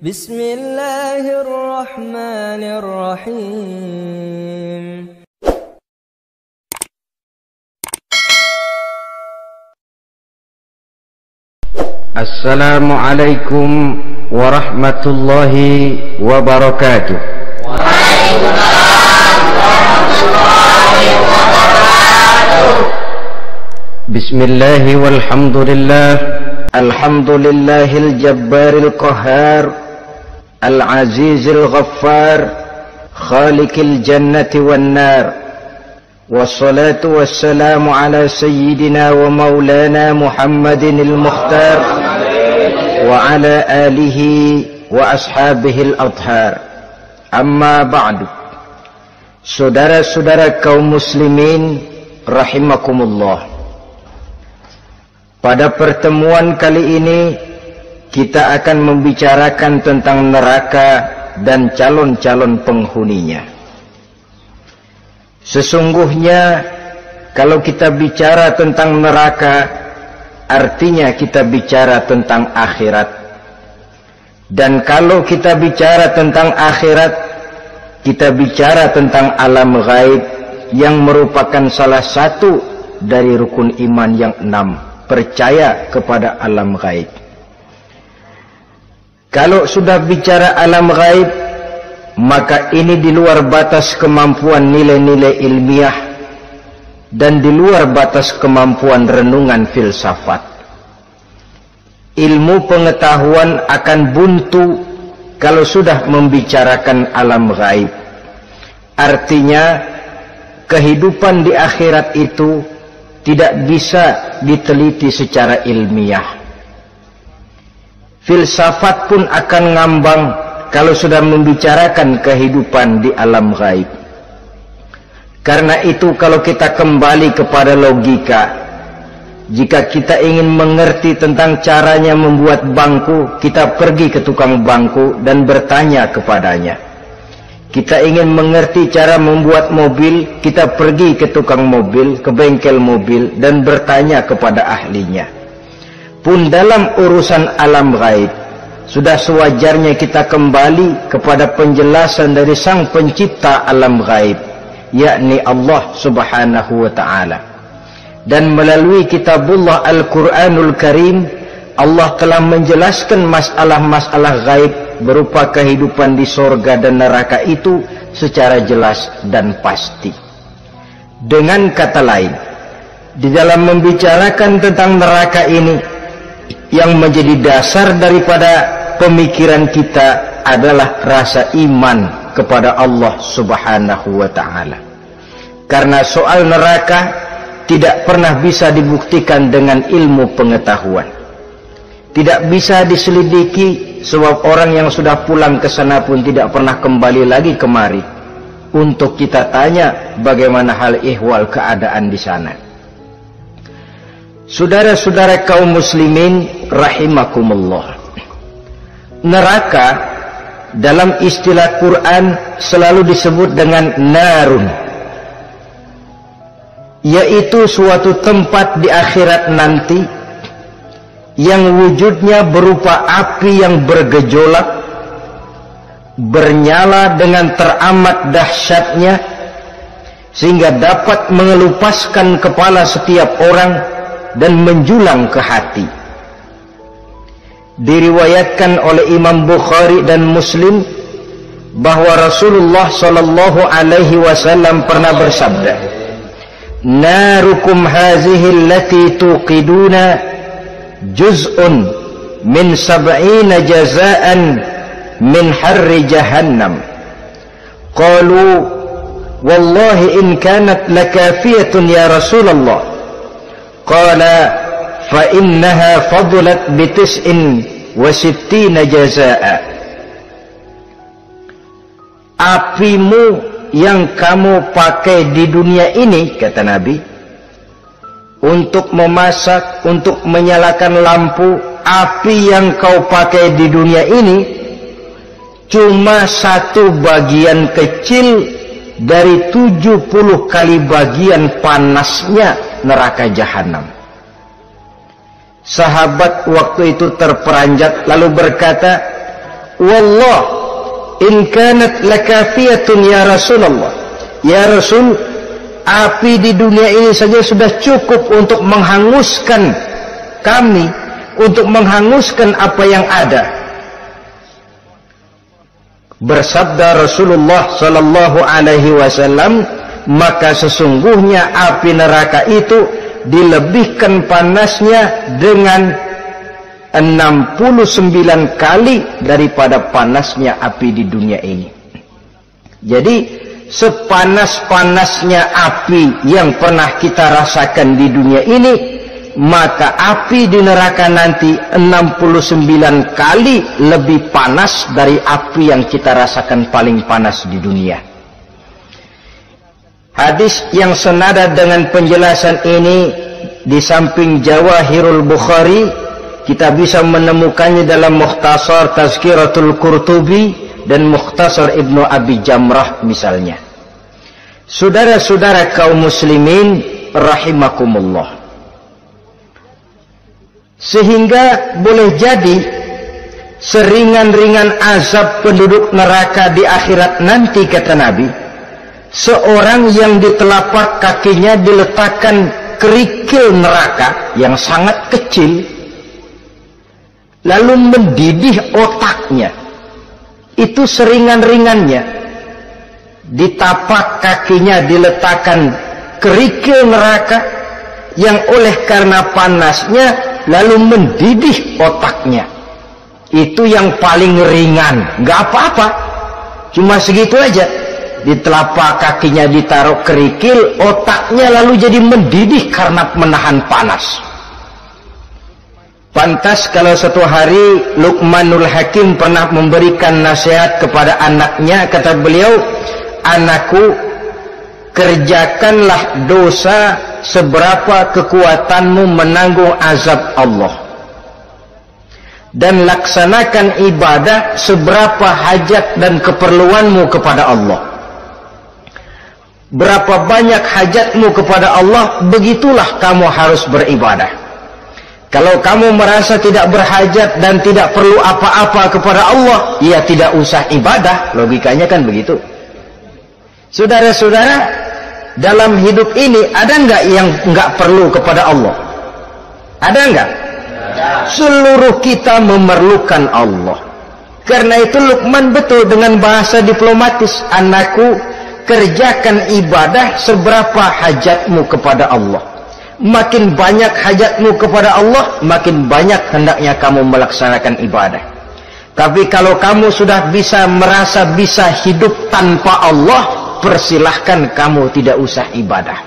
Bismillahirrahmanirrahim. Assalamualaikum warahmatullahi wabarakatuh. Waalaikumsalam warahmatullahi wabarakatuh. Bismillahi walhamdulillah. Alhamdulillahil jabbaril qahhar, al-azizil ghaffar, khaliqil jannati wan nar. Wassalatu wassalamu ala sayyidina wa maulana Muhammadinil mukhtar wa ala alihi wa ashabihil adhar. Amma ba'du. Saudara-saudara kaum muslimin rahimakumullah. Pada pertemuan kali ini kita akan membicarakan tentang neraka dan calon-calon penghuninya. Sesungguhnya kalau kita bicara tentang neraka, artinya kita bicara tentang akhirat. Dan kalau kita bicara tentang akhirat, kita bicara tentang alam gaib yang merupakan salah satu dari rukun iman yang 6, percaya kepada alam gaib. Kalau sudah bicara alam gaib, maka ini di luar batas kemampuan nilai-nilai ilmiah dan di luar batas kemampuan renungan filsafat. Ilmu pengetahuan akan buntu kalau sudah membicarakan alam gaib. Artinya, kehidupan di akhirat itu tidak bisa diteliti secara ilmiah. Filsafat pun akan ngambang kalau sudah membicarakan kehidupan di alam gaib. Karena itu kalau kita kembali kepada logika, jika kita ingin mengerti tentang caranya membuat bangku, kita pergi ke tukang bangku dan bertanya kepadanya. Kita ingin mengerti cara membuat mobil, kita pergi ke tukang mobil, ke bengkel mobil dan bertanya kepada ahlinya. Pun dalam urusan alam gaib, sudah sewajarnya kita kembali kepada penjelasan dari sang pencipta alam gaib, yakni Allah subhanahu wa ta'ala. Dan melalui kitabullah Al-Quranul Karim, Allah telah menjelaskan masalah-masalah gaib berupa kehidupan di sorga dan neraka itu secara jelas dan pasti. Dengan kata lain, di dalam membicarakan tentang neraka ini, yang menjadi dasar daripada pemikiran kita adalah rasa iman kepada Allah subhanahu wa ta'ala. Karena soal neraka tidak pernah bisa dibuktikan dengan ilmu pengetahuan. Tidak bisa diselidiki, sebab orang yang sudah pulang ke sana pun tidak pernah kembali lagi kemari untuk kita tanya bagaimana hal ihwal keadaan di sana. Saudara-saudara kaum muslimin rahimakumullah. Neraka dalam istilah Quran selalu disebut dengan narun, yaitu suatu tempat di akhirat nanti yang wujudnya berupa api yang bergejolak, bernyala dengan teramat dahsyatnya, sehingga dapat mengelupaskan kepala setiap orang dan menjulang ke hati. Diriwayatkan oleh Imam Bukhari dan Muslim bahwa Rasulullah sallallahu alaihi wasallam pernah bersabda, "Narukum hazihi allati tuqiduna juz'un min 70 jazaan min harri jahannam." Qalu, "Wallahi in kanat lakafiyatun ya Rasulullah." Qala fa innaha fadlat bi 69 jazaa. Apimu yang kamu pakai di dunia ini, kata Nabi, untuk memasak, untuk menyalakan lampu, api yang kau pakai di dunia ini cuma satu bagian kecil dari 70 kali bagian panasnya neraka jahanam. Sahabat waktu itu terperanjat lalu berkata, wallah in kanat lakafiyatun ya Rasulullah, ya Rasul, api di dunia ini saja sudah cukup untuk menghanguskan kami, untuk menghanguskan apa yang ada. Bersabda Rasulullah sallallahu alaihi wasallam, maka sesungguhnya api neraka itu dilebihkan panasnya dengan 69 kali daripada panasnya api di dunia ini. Jadi sepanas-panasnya api yang pernah kita rasakan di dunia ini, maka api di neraka nanti 69 kali lebih panas dari api yang kita rasakan paling panas di dunia. Hadis yang senada dengan penjelasan ini di samping Jawahirul Bukhari, kita bisa menemukannya dalam Mukhtasar Tazkiratul Qurtubi dan Mukhtasar Ibnu Abi Jamrah misalnya. Saudara-saudara kaum muslimin rahimakumullah. Sehingga boleh jadi seringan-ringan azab penduduk neraka di akhirat nanti, kata Nabi, seorang yang di telapak kakinya diletakkan kerikil neraka yang sangat kecil, lalu mendidih otaknya. Itu seringan-ringannya. Di tapak kakinya diletakkan kerikil neraka yang oleh karena panasnya lalu mendidih otaknya. Itu yang paling ringan, nggak apa-apa, cuma segitu aja. Di telapak kakinya ditaruh kerikil, otaknya lalu jadi mendidih karena menahan panas. Pantas kalau satu hari Luqmanul Hakim pernah memberikan nasihat kepada anaknya, kata beliau, anakku, kerjakanlah dosa seberapa kekuatanmu menanggung azab Allah, dan laksanakan ibadah seberapa hajat dan keperluanmu kepada Allah. Berapa banyak hajatmu kepada Allah, begitulah kamu harus beribadah. Kalau kamu merasa tidak berhajat dan tidak perlu apa-apa kepada Allah, ya tidak usah ibadah. Logikanya kan begitu. Saudara-saudara, dalam hidup ini ada enggak yang enggak perlu kepada Allah? Ada enggak? Seluruh kita memerlukan Allah. Karena itu Luqman betul dengan bahasa diplomatis, anakku, kerjakan ibadah seberapa hajatmu kepada Allah. Makin banyak hajatmu kepada Allah, makin banyak hendaknya kamu melaksanakan ibadah. Tapi kalau kamu sudah merasa bisa hidup tanpa Allah, persilahkan kamu tidak usah ibadah.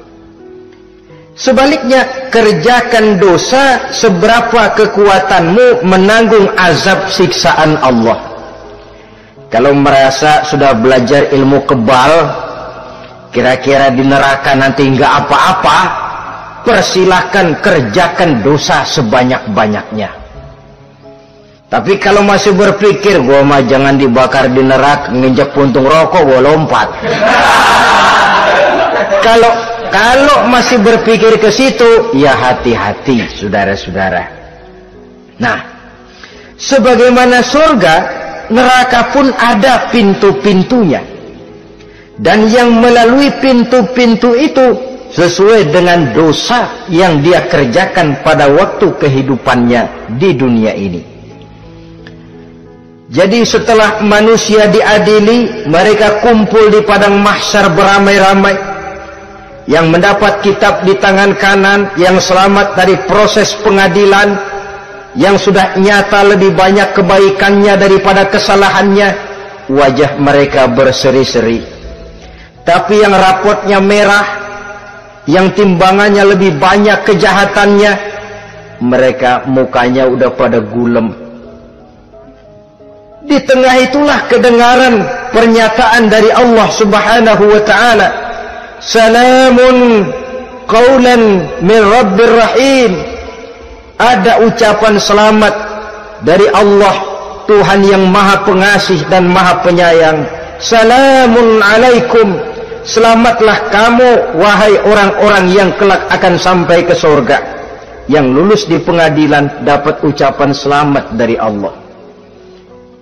Sebaliknya, kerjakan dosa seberapa kekuatanmu menanggung azab siksaan Allah. Kalau merasa sudah belajar ilmu kebal, kira-kira di neraka nanti nggak apa-apa, persilahkan kerjakan dosa sebanyak-banyaknya. Tapi kalau masih berpikir, gua mah jangan dibakar di neraka, nginjak puntung rokok, gua lompat. Kalau masih berpikir ke situ, ya hati-hati, saudara-saudara. Nah, sebagaimana surga, neraka pun ada pintu-pintunya. Dan yang melalui pintu-pintu itu sesuai dengan dosa yang dia kerjakan pada waktu kehidupannya di dunia ini. Jadi setelah manusia diadili, mereka kumpul di padang mahsyar beramai-ramai. Yang mendapat kitab di tangan kanan, yang selamat dari proses pengadilan, yang sudah nyata lebih banyak kebaikannya daripada kesalahannya, wajah mereka berseri-seri. Tapi yang rapotnya merah, yang timbangannya lebih banyak kejahatannya, mereka mukanya udah pada gulem. Di tengah itulah kedengaran pernyataan dari Allah Subhanahu wa ta'ala, salamun qawlan min rabbir rahim. Ada ucapan selamat dari Allah, Tuhan yang maha pengasih dan maha penyayang. Salamun alaikum, selamatlah kamu wahai orang-orang yang kelak akan sampai ke surga, yang lulus di pengadilan dapat ucapan selamat dari Allah.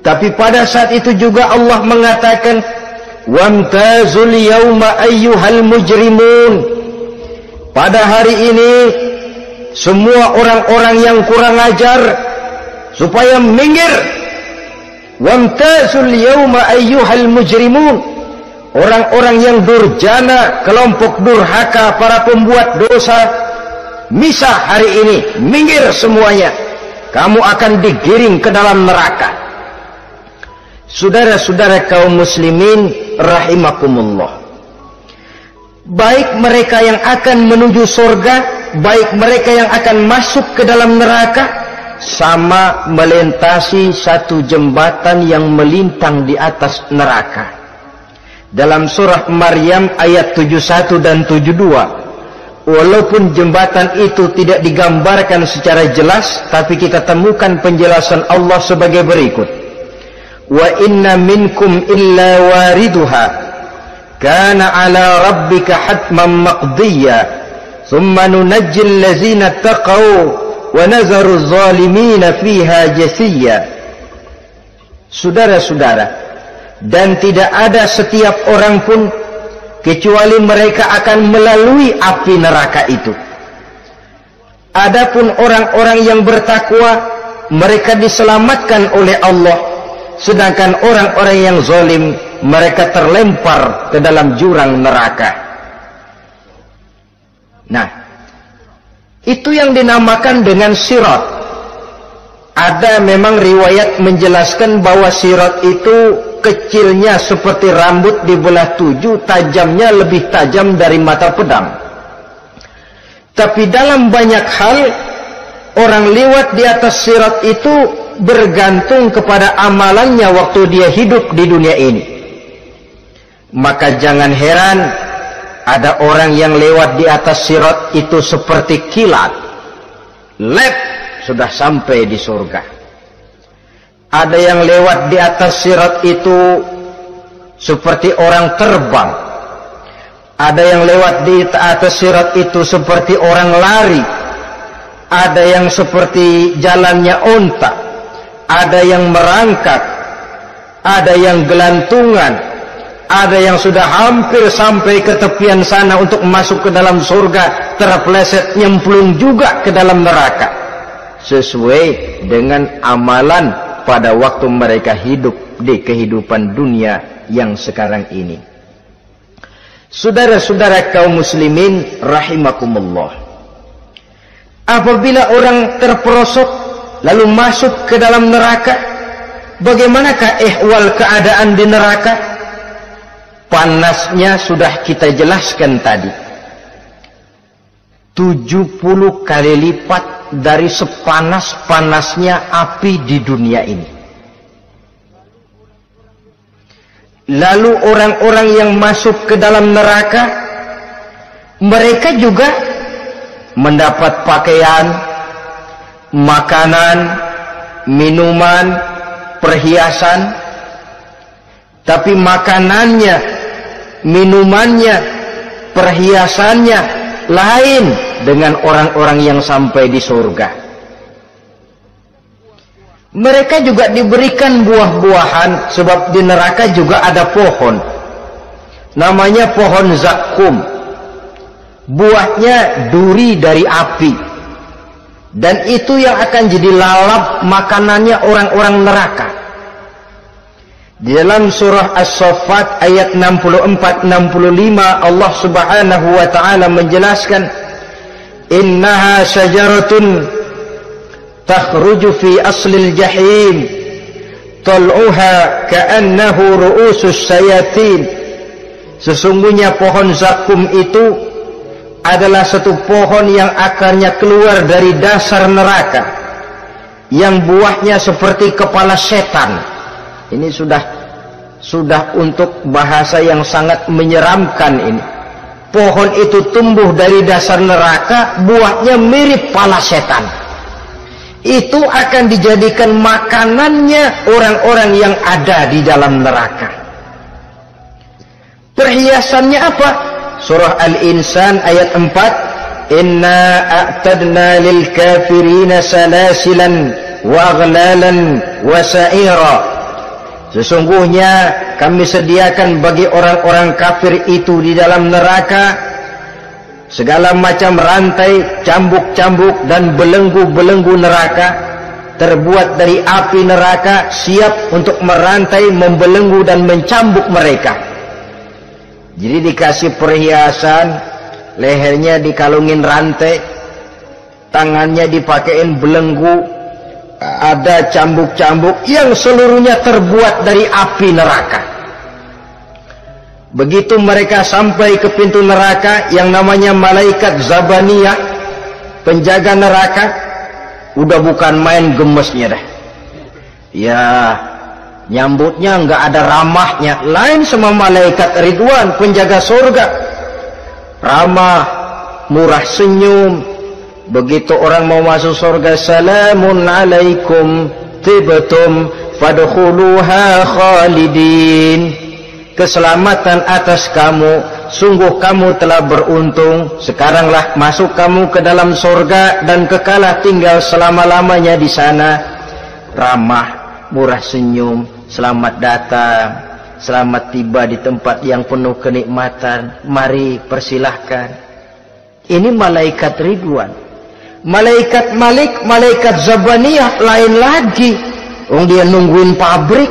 Tapi pada saat itu juga Allah mengatakan, wamtazul yawma ayyuhal mujrimun. Pada hari ini semua orang-orang yang kurang ajar supaya minggir. Wamtazul yawma ayyuhal mujrimun. Orang-orang yang durjana, kelompok durhaka, para pembuat dosa, misah hari ini, minggir semuanya. Kamu akan digiring ke dalam neraka. Saudara-saudara kaum muslimin rahimakumullah. Baik mereka yang akan menuju surga, baik mereka yang akan masuk ke dalam neraka, sama melintasi satu jembatan yang melintang di atas neraka. Dalam surah Maryam ayat 71 dan 72, walaupun jembatan itu tidak digambarkan secara jelas, tapi kita temukan penjelasan Allah sebagai berikut. Wa inna minkum illa wariduha kana ala rabbika hatman maqdiya thumma nunajjil ladzina taqaw wa nazaru zalimina fiha jasiyya. Saudara-saudara, dan tidak ada setiap orang pun kecuali mereka akan melalui api neraka itu. Adapun orang-orang yang bertakwa, mereka diselamatkan oleh Allah, sedangkan orang-orang yang zalim, mereka terlempar ke dalam jurang neraka. Nah, itu yang dinamakan dengan sirat. Ada memang riwayat menjelaskan bahwa sirat itu kecilnya seperti rambut dibelah 7, tajamnya lebih tajam dari mata pedang. Tapi dalam banyak hal, orang lewat di atas sirat itu bergantung kepada amalannya waktu dia hidup di dunia ini. Maka jangan heran ada orang yang lewat di atas sirat itu seperti kilat, lep, sudah sampai di surga. Ada yang lewat di atas sirat itu seperti orang terbang. Ada yang lewat di atas sirat itu seperti orang lari. Ada yang seperti jalannya onta. Ada yang merangkak. Ada yang gelantungan. Ada yang sudah hampir sampai ke tepian sana untuk masuk ke dalam surga, terpeleset nyemplung juga ke dalam neraka. Sesuai dengan amalan pada waktu mereka hidup di kehidupan dunia yang sekarang ini. Saudara-saudara kaum muslimin rahimakumullah. Apabila orang terperosok lalu masuk ke dalam neraka, bagaimanakah ihwal keadaan di neraka? Panasnya sudah kita jelaskan tadi. 70 kali lipat dari sepanas-panasnya api di dunia ini. Lalu orang-orang yang masuk ke dalam neraka, mereka juga mendapat pakaian, makanan, minuman, perhiasan. Tapi makanannya, minumannya, perhiasannya lain dengan orang-orang yang sampai di surga. Mereka juga diberikan buah-buahan, sebab di neraka juga ada pohon. Namanya pohon zakum. Buahnya duri dari api. Dan itu yang akan jadi lalap makanannya orang-orang neraka. Di dalam surah As-Saffat ayat 64-65 Allah Subhanahu wa taala menjelaskan, innaha syajaratun takhruju fi aslil jahim tal'uha ka'annahu ru'usus sayatin. Sesungguhnya pohon zakum itu adalah satu pohon yang akarnya keluar dari dasar neraka, yang buahnya seperti kepala setan. Ini sudah untuk bahasa yang sangat menyeramkan ini. Pohon itu tumbuh dari dasar neraka, buahnya mirip kepala setan. Itu akan dijadikan makanannya orang-orang yang ada di dalam neraka. Perhiasannya apa? Surah Al-Insan ayat 4, inna a'tadna lil kafirina salasilan wa aghlalan wa sa'ira Sesungguhnya kami sediakan bagi orang-orang kafir itu di dalam neraka segala macam rantai, cambuk-cambuk dan belenggu-belenggu neraka terbuat dari api neraka, siap untuk merantai, membelenggu dan mencambuk mereka. Jadi dikasih perhiasan, lehernya dikalungin rantai, tangannya dipakein belenggu, ada cambuk-cambuk yang seluruhnya terbuat dari api neraka. Begitu mereka sampai ke pintu neraka yang namanya malaikat Zabaniyah, penjaga neraka, udah bukan main gemesnya dah. Ya, nyambutnya nggak ada ramahnya, lain sama malaikat Ridwan, penjaga surga. Ramah, murah senyum. Begitu orang mau masuk surga, salamun alaikum tibtum fadkhuluha khalidin. Keselamatan atas kamu, sungguh kamu telah beruntung. Sekaranglah masuk kamu ke dalam surga dan kekalah tinggal selama-lamanya di sana. Ramah, murah senyum, selamat datang, selamat tiba di tempat yang penuh kenikmatan. Mari persilahkan. Ini malaikat Ridwan. Malaikat Malik, malaikat Zabaniyah lain lagi. Dia nungguin pabrik.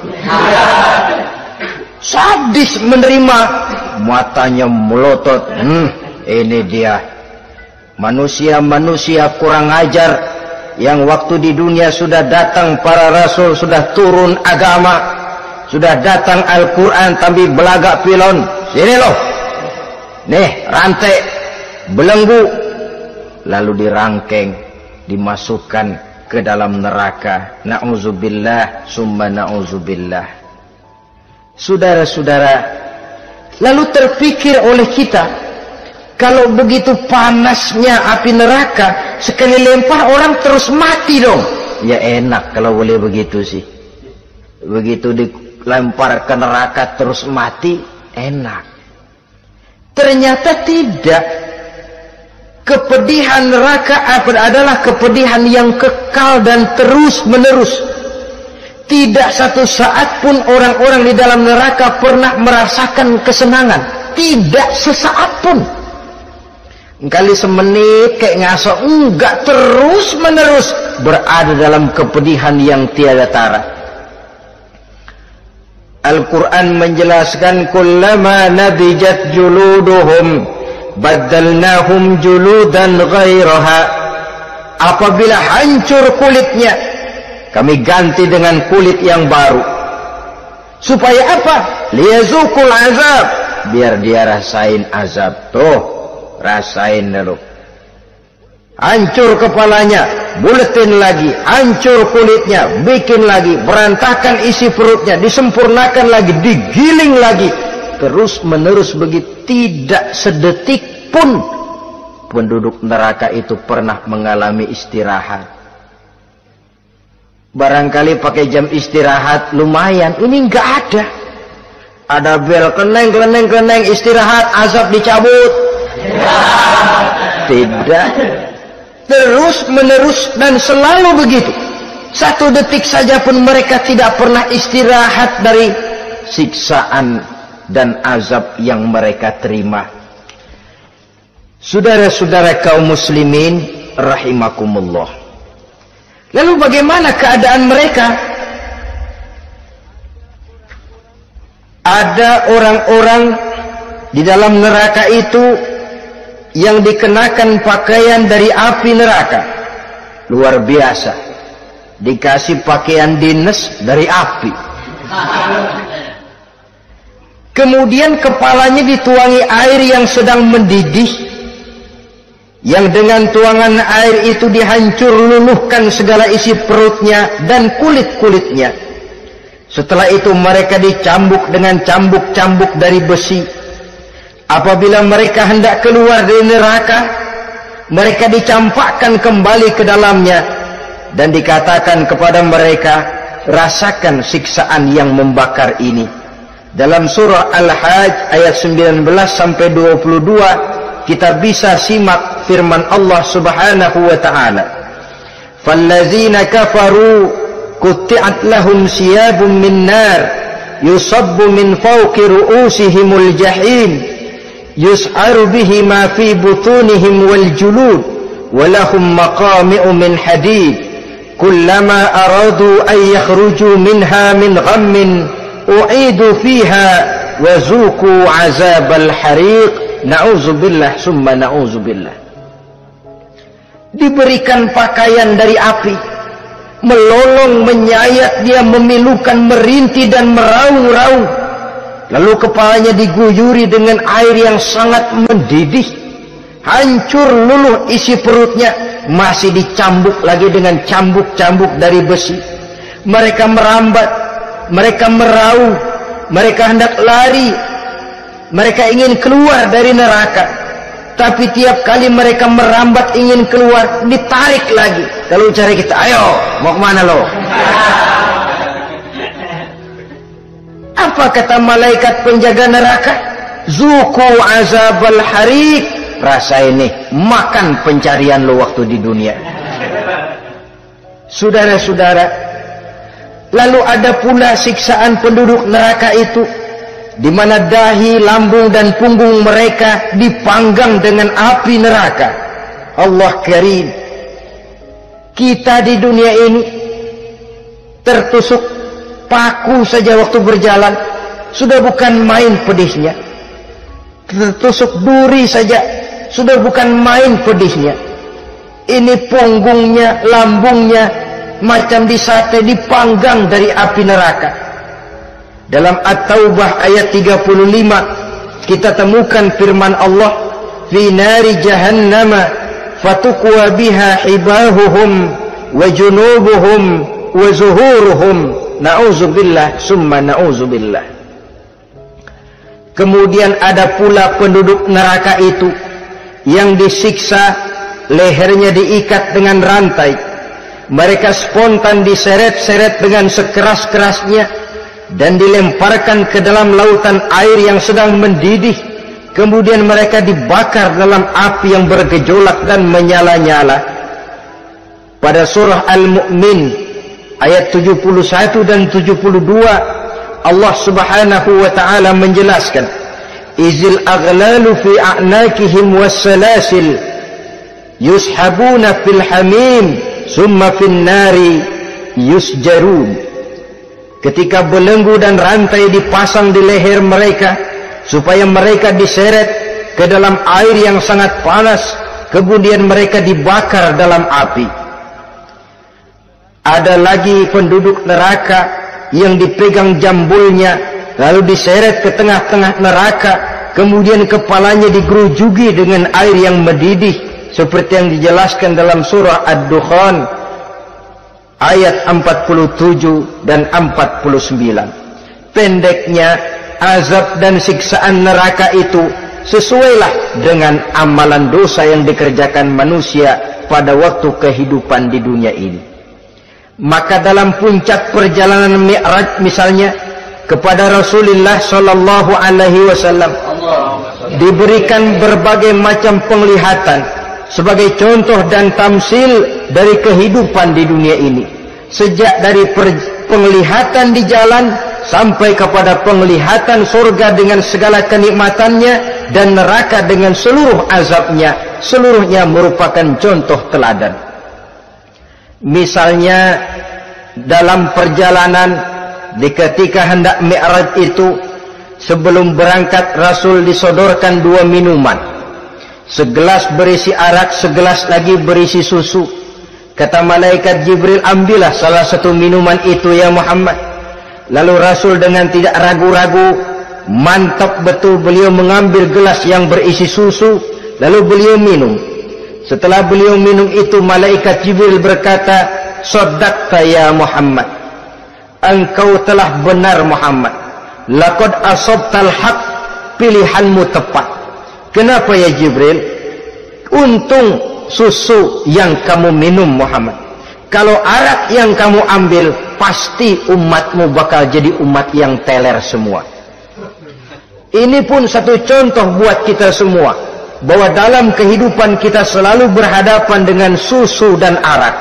Sadis menerima, matanya melotot. Ini dia manusia-manusia kurang ajar yang waktu di dunia sudah datang para rasul, sudah turun agama, sudah datang Al-Quran, tapi belagak pilon. Sini loh, nih rantai, belenggu, lalu dirangkeng, dimasukkan ke dalam neraka. Na'udzubillah summa na'udzubillah. Saudara-saudara, lalu terpikir oleh kita, kalau begitu panasnya api neraka, sekali lempar orang terus mati dong. Ya enak kalau boleh begitu sih. Begitu dilempar ke neraka terus mati, enak. Ternyata tidak. Kepedihan neraka adalah kepedihan yang kekal dan terus menerus. Tidak satu saat pun orang-orang di dalam neraka pernah merasakan kesenangan. Tidak sesaat pun. Kali semenit kayak ngaso, enggak, terus menerus berada dalam kepedihan yang tiada tara. Al-Quran menjelaskan, kullama nadijat juluduhum baddalnahum juludan ghairaha. Apabila hancur kulitnya, kami ganti dengan kulit yang baru. Supaya apa? Liyazuqul azab, biar dia rasain azab. Tuh, rasain dulu. Hancur kepalanya, buletin lagi, hancur kulitnya, bikin lagi, berantakan isi perutnya, disempurnakan lagi, digiling lagi. Terus menerus begitu, tidak sedetik pun penduduk neraka itu pernah mengalami istirahat. Barangkali pakai jam istirahat lumayan, ini enggak ada. Ada bel, keneng, istirahat, azab dicabut. Tidak. Terus menerus dan selalu begitu. Satu detik saja pun mereka tidak pernah istirahat dari siksaan dan azab yang mereka terima. Saudara-saudara kaum muslimin rahimakumullah. Lalu bagaimana keadaan mereka? Ada orang-orang di dalam neraka itu yang dikenakan pakaian dari api neraka. Luar biasa. Dikasih pakaian dinas dari api. Kemudian kepalanya dituangi air yang sedang mendidih, yang dengan tuangan air itu dihancur luluhkan segala isi perutnya dan kulit-kulitnya. Setelah itu mereka dicambuk dengan cambuk-cambuk dari besi. Apabila mereka hendak keluar dari neraka, mereka dicampakkan kembali ke dalamnya dan dikatakan kepada mereka, rasakan siksaan yang membakar ini. Dalam surah Al-Hajj ayat 19 sampai 22 kita bisa simak firman Allah Subhanahu wa taala. Fallazina kafaru qutti'at lahum siyabun min nar yusabbu min fawqi ru'usihimul jahim yus'aru bihi ma fi butunihim wal julud walahum maqami'u min hadid kullama aradu an yakhruju minha min ghammin u'idu fiha wa zuqu azabal hariq na'udzubillah summa na'udzubillah. Diberikan pakaian dari api, melolong, menyayat dia, memilukan, merintih dan meraung-raung. Lalu kepalanya diguyuri dengan air yang sangat mendidih. Hancur luluh isi perutnya, masih dicambuk lagi dengan cambuk-cambuk dari besi. Mereka merambat, mereka meraung, mereka hendak lari, mereka ingin keluar dari neraka. Tapi tiap kali mereka merambat ingin keluar, ditarik lagi. Kalau cari kita, ayo, mau kemana lo? Apa kata malaikat penjaga neraka? Zuku azabal hariq. Rasa ini, makan pencarian lo waktu di dunia. Saudara-saudara, lalu ada pula siksaan penduduk neraka itu, di mana dahi, lambung dan punggung mereka dipanggang dengan api neraka. Allah Karim. Kita di dunia ini tertusuk paku saja waktu berjalan sudah bukan main pedihnya. Tertusuk duri saja sudah bukan main pedihnya. Ini punggungnya, lambungnya macam disate, dipanggang dari api neraka. Dalam At-Taubah ayat 35 kita temukan firman Allah, fi nari jahannama fatukwa biha hibahuhum wa junubuhum wa zuhuruhum na'udzubillah summa na'udzubillah. Kemudian ada pula penduduk neraka itu yang disiksa, lehernya diikat dengan rantai, mereka spontan diseret-seret dengan sekeras-kerasnya dan dilemparkan ke dalam lautan air yang sedang mendidih. Kemudian mereka dibakar dalam api yang bergejolak dan menyala-nyala. Pada surah Al-Mu'min ayat 71 dan 72 Allah subhanahu wa ta'ala menjelaskan, izil aghlalu fi a'nakihim wassalasil yushabuna fil hamim summa fin nari yusjarun. Ketika belenggu dan rantai dipasang di leher mereka supaya mereka diseret ke dalam air yang sangat panas, kemudian mereka dibakar dalam api. Ada lagi penduduk neraka yang dipegang jambulnya lalu diseret ke tengah-tengah neraka, kemudian kepalanya digerujuki dengan air yang mendidih seperti yang dijelaskan dalam surah Ad-Dukhan ayat 47 dan 49. Pendeknya, azab dan siksaan neraka itu sesuailah dengan amalan dosa yang dikerjakan manusia pada waktu kehidupan di dunia ini. Maka dalam puncak perjalanan Mi'raj misalnya, kepada Rasulullah sallallahu alaihi wasallam diberikan berbagai macam penglihatan sebagai contoh dan tamsil dari kehidupan di dunia ini, sejak dari penglihatan di jalan sampai kepada penglihatan surga dengan segala kenikmatannya dan neraka dengan seluruh azabnya. Seluruhnya merupakan contoh teladan. Misalnya dalam perjalanan di ketika hendak Mi'raj itu, sebelum berangkat Rasul disodorkan 2 minuman. Segelas berisi arak, segelas lagi berisi susu. Kata malaikat Jibril, ambillah salah satu minuman itu ya Muhammad. Lalu Rasul dengan tidak ragu-ragu, mantap betul beliau mengambil gelas yang berisi susu, lalu beliau minum. Setelah beliau minum itu, malaikat Jibril berkata, "Shaddaqta ya Muhammad." Engkau telah benar Muhammad. Laqad asabtal haq, pilihanmu tepat. Kenapa ya Jibril? Untung susu yang kamu minum Muhammad. Kalau arak yang kamu ambil, pasti umatmu bakal jadi umat yang teler semua. Ini pun satu contoh buat kita semua, bahwa dalam kehidupan kita selalu berhadapan dengan susu dan arak.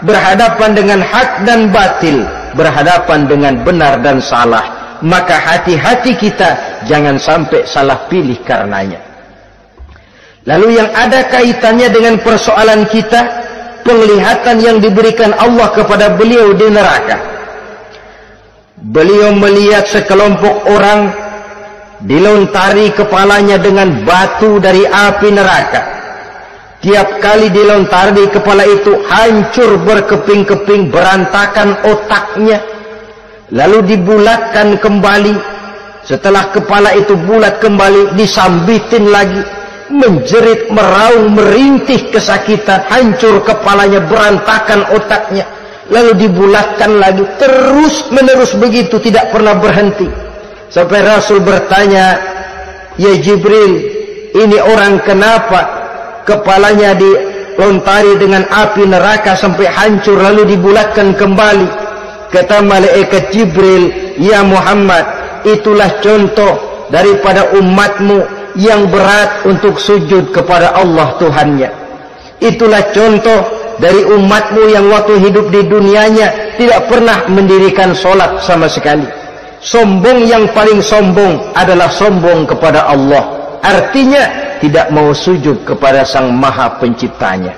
berhadapan dengan hak dan batil, berhadapan dengan benar dan salah. Maka hati-hati kita jangan sampai salah pilih karenanya. Lalu yang ada kaitannya dengan persoalan kita, penglihatan yang diberikan Allah kepada beliau di neraka. Beliau melihat sekelompok orang dilontari kepalanya dengan batu dari api neraka. Tiap kali dilontari kepala itu hancur berkeping-keping, berantakan otaknya. Lalu dibulatkan kembali. Setelah kepala itu bulat kembali, disambitin lagi. Menjerit, meraung, merintih kesakitan. Hancur kepalanya, berantakan otaknya. Lalu dibulatkan lagi. Terus menerus begitu, tidak pernah berhenti. Sampai Rasul bertanya, "Ya Jibril, ini orang kenapa kepalanya dilontari dengan api neraka sampai hancur lalu dibulatkan kembali?" Kata malaikat Jibril, "Ya Muhammad, itulah contoh daripada umatmu yang berat untuk sujud kepada Allah Tuhannya. Itulah contoh dari umatmu yang waktu hidup di dunianya tidak pernah mendirikan sholat sama sekali. Sombong yang paling sombong adalah sombong kepada Allah. Artinya tidak mau sujud kepada Sang Maha Penciptanya."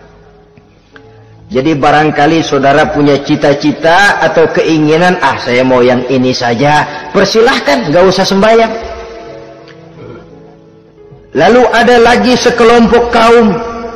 Jadi barangkali saudara punya cita-cita atau keinginan, saya mau yang ini saja, persilahkan, gak usah sembahyang. Lalu ada lagi sekelompok kaum,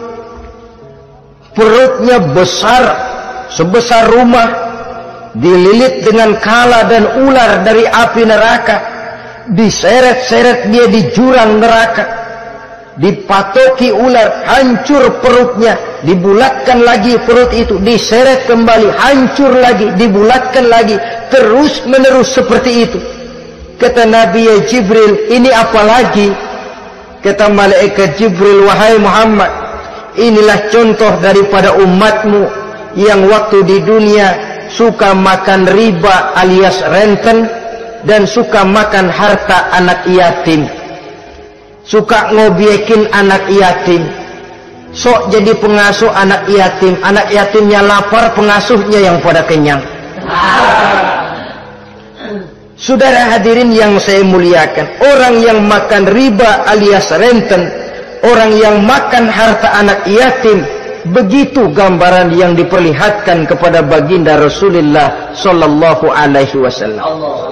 perutnya besar, sebesar rumah, dililit dengan kala dan ular dari api neraka, diseret-seret dia di jurang neraka, dipatoki ular, hancur perutnya, dibulatkan lagi perut itu, diseret kembali, hancur lagi, dibulatkan lagi, terus menerus seperti itu. Kata Nabi, "Ya Jibril, ini apa lagi?" Kata malaikat Jibril, "Wahai Muhammad, inilah contoh daripada umatmu yang waktu di dunia suka makan riba alias renten dan suka makan harta anak yatim, suka ngobyekin anak yatim, sok jadi pengasuh anak yatimnya lapar, pengasuhnya yang pada kenyang." Saudara hadirin yang saya muliakan, orang yang makan riba alias renten, orang yang makan harta anak yatim, begitu gambaran yang diperlihatkan kepada baginda Rasulullah sallallahu alaihi wasallam.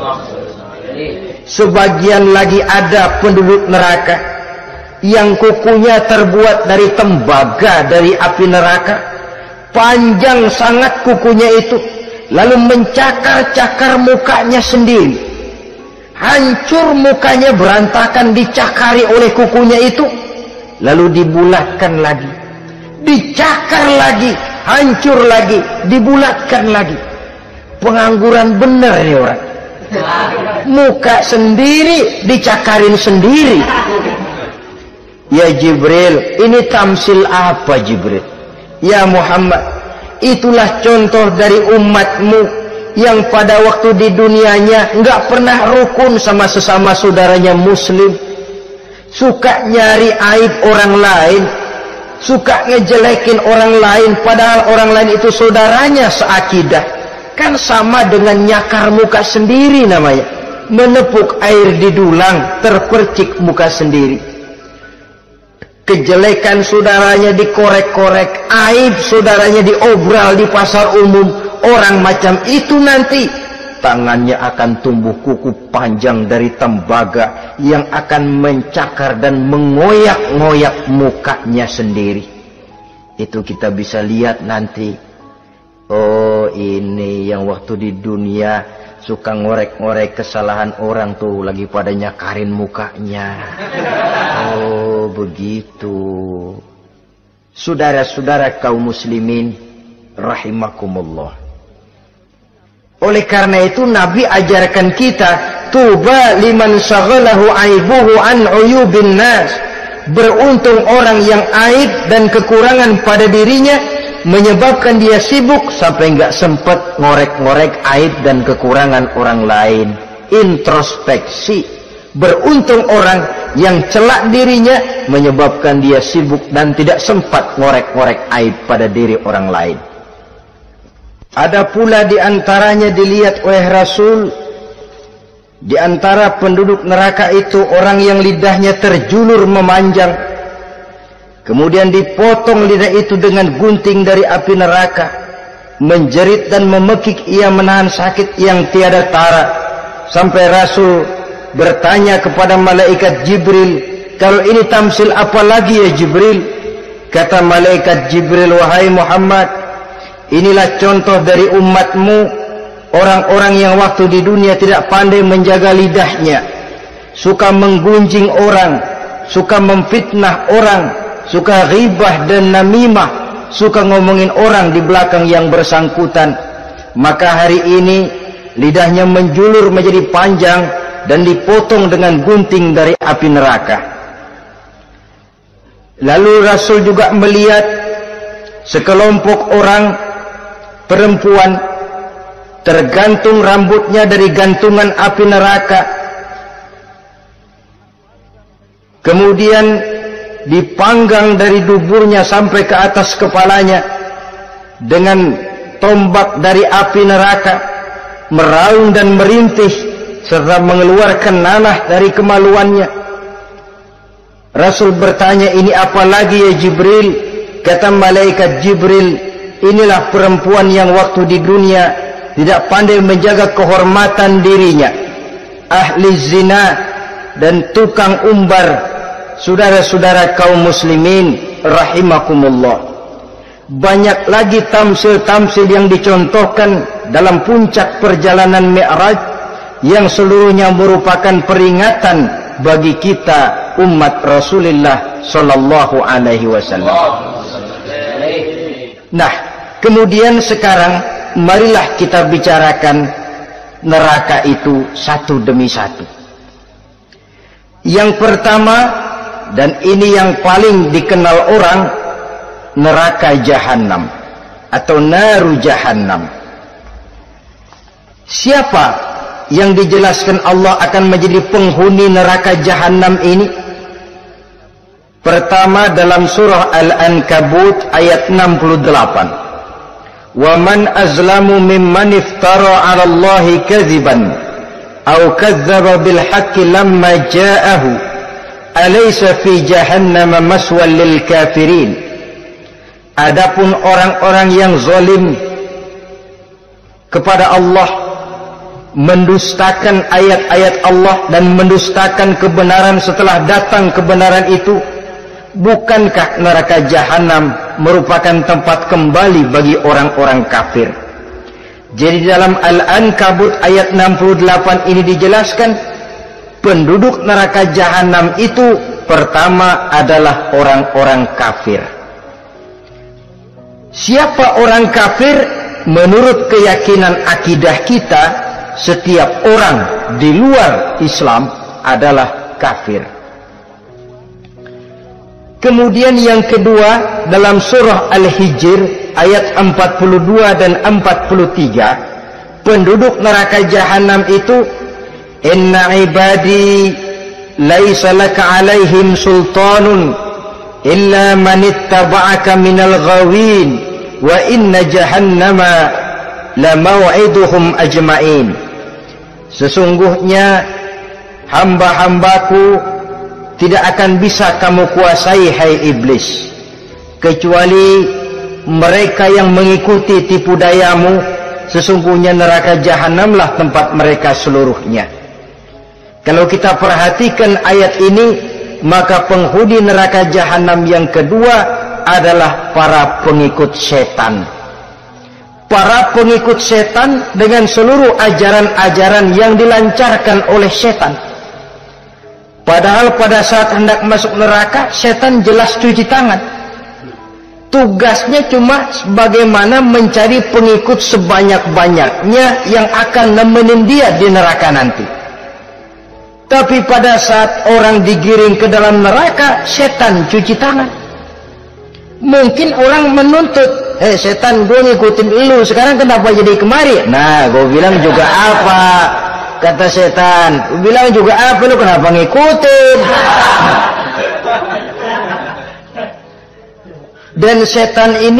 Sebagian lagi ada penduduk neraka yang kukunya terbuat dari tembaga dari api neraka, panjang sangat kukunya itu, lalu mencakar-cakar mukanya sendiri, hancur mukanya, berantakan, dicakari oleh kukunya itu, lalu dibulatkan lagi, dicakar lagi, hancur lagi, dibulatkan lagi. Pengangguran bener ini orang, muka sendiri dicakarin sendiri. Ya Jibril, ini tamsil apa Jibril? Ya Muhammad, itulah contoh dari umatmu yang pada waktu di dunianya enggak pernah rukun sama sesama saudaranya muslim, suka nyari aib orang lain, suka ngejelekin orang lain, padahal orang lain itu saudaranya seakidah. Kan sama dengan nyakar muka sendiri namanya, menepuk air di dulang, terpercik muka sendiri. Kejelekan saudaranya dikorek-korek, aib saudaranya diobral di pasar umum. Orang macam itu nanti tangannya akan tumbuh kuku panjang dari tembaga yang akan mencakar dan mengoyak-ngoyak mukanya sendiri. Itu kita bisa lihat nanti. Oh, ini yang waktu di dunia suka ngorek-ngorek kesalahan orang tuh lagi pada nyakarin mukanya. Oh, begitu. Saudara-saudara kaum muslimin rahimakumullah. Oleh karena itu Nabi ajarkan kita, tuba liman syaghalahu aibuhu an uyubin nas. Beruntung orang yang aib dan kekurangan pada dirinya menyebabkan dia sibuk sampai enggak sempat ngorek-ngorek aib dan kekurangan orang lain. Introspeksi. Beruntung orang yang celak dirinya menyebabkan dia sibuk dan tidak sempat ngorek-ngorek aib pada diri orang lain. Ada pula di antaranya dilihat oleh Rasul, di antara penduduk neraka itu orang yang lidahnya terjulur memanjang, kemudian dipotong lidah itu dengan gunting dari api neraka, menjerit dan memekik ia menahan sakit yang tiada tara, sampai Rasul bertanya kepada malaikat Jibril, kalau ini tamsil apa lagi ya Jibril? Kata malaikat Jibril, wahai Muhammad, inilah contoh dari umatmu, orang-orang yang waktu di dunia tidak pandai menjaga lidahnya, suka menggunjing orang, suka memfitnah orang, suka ghibah dan namimah, suka ngomongin orang di belakang yang bersangkutan. Maka hari ini lidahnya menjulur menjadi panjang dan dipotong dengan gunting dari api neraka. Lalu Rasul juga melihat sekelompok orang perempuan tergantung rambutnya dari gantungan api neraka, kemudian dipanggang dari duburnya sampai ke atas kepalanya dengan tombak dari api neraka, meraung dan merintih serta mengeluarkan nanah dari kemaluannya. Rasul bertanya, ini apa lagi ya Jibril? Kata malaikat Jibril, inilah perempuan yang waktu di dunia tidak pandai menjaga kehormatan dirinya, ahli zina dan tukang umbar. Saudara-saudara kaum muslimin rahimakumullah, banyak lagi tamsil-tamsil yang dicontohkan dalam puncak perjalanan Mi'raj yang seluruhnya merupakan peringatan bagi kita umat Rasulullah sallallahu alaihi wasallam. Nah, kemudian sekarang marilah kita bicarakan neraka itu satu demi satu. Yang pertama, dan ini yang paling dikenal orang, neraka Jahannam atau Naru Jahannam. Siapa yang dijelaskan Allah akan menjadi penghuni neraka Jahannam ini? Pertama dalam surah Al-Ankabut ayat 68. Wa man azlamu mimman iftara 'ala Allahi kadziban aw kadzdzaba bil haqqi lamma ja'ahu alaysa fi jahannam maswal lil kafirin. Adapun orang-orang yang zalim kepada Allah, mendustakan ayat-ayat Allah dan mendustakan kebenaran setelah datang kebenaran itu, bukankah neraka Jahannam merupakan tempat kembali bagi orang-orang kafir? Jadi dalam Al-Ankabut ayat 68 ini dijelaskan, penduduk neraka Jahannam itu pertama adalah orang-orang kafir. Siapa orang kafir? Menurut keyakinan akidah kita, setiap orang di luar Islam adalah kafir. Kemudian yang kedua dalam surah Al-Hijr ayat 42 dan 43, penduduk neraka Jahannam itu, inna ibadi laisa laka alaihim sultanun illa man ittaba'aka minal ghawin wa inna jahannama la maw'iduhum ajma'in. Sesungguhnya hamba-hambaku tidak akan bisa kamu kuasai, hai iblis, kecuali mereka yang mengikuti tipu dayamu. Sesungguhnya neraka Jahannamlah tempat mereka seluruhnya. Kalau kita perhatikan ayat ini, maka penghuni neraka Jahannam yang kedua adalah para pengikut setan. Para pengikut setan dengan seluruh ajaran-ajaran yang dilancarkan oleh setan. Padahal pada saat hendak masuk neraka, setan jelas cuci tangan. Tugasnya cuma bagaimana mencari pengikut sebanyak-banyaknya yang akan nemenin dia di neraka nanti. Tapi pada saat orang digiring ke dalam neraka, setan cuci tangan. Mungkin orang menuntut, setan, gue ngikutin lu, sekarang kenapa jadi kemari? Nah, gue bilang juga apa? Kata setan, gue bilang juga apa, lu kenapa ngikutin? Dan setan ini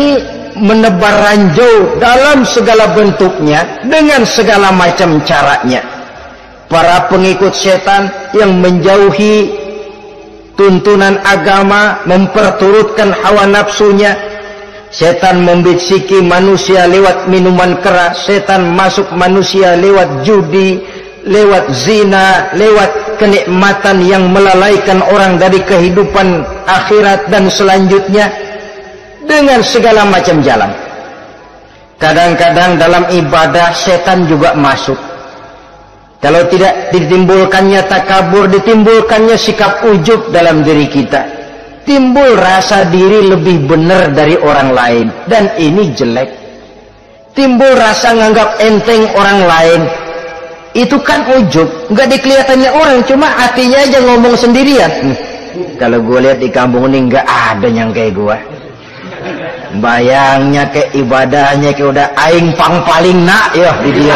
menebar ranjau dalam segala bentuknya dengan segala macam caranya. Para pengikut setan yang menjauhi tuntunan agama, memperturutkan hawa nafsunya. Setan membisiki manusia lewat minuman keras, setan masuk manusia lewat judi, lewat zina, lewat kenikmatan yang melalaikan orang dari kehidupan akhirat dan selanjutnya, dengan segala macam jalan. Kadang-kadang dalam ibadah setan juga masuk. Kalau tidak ditimbulkannya takabur, ditimbulkannya sikap ujub dalam diri kita. Timbul rasa diri lebih benar dari orang lain, dan ini jelek. Timbul rasa nganggap enteng orang lain. Itu kan ujub, nggak dikelihatannya orang, cuma hatinya aja ngomong sendirian. Kalau gue lihat di kampung ini nggak ada yang kayak gue. Bayangnya kayak ibadahnya kayak udah aing pang paling nak ya di dia.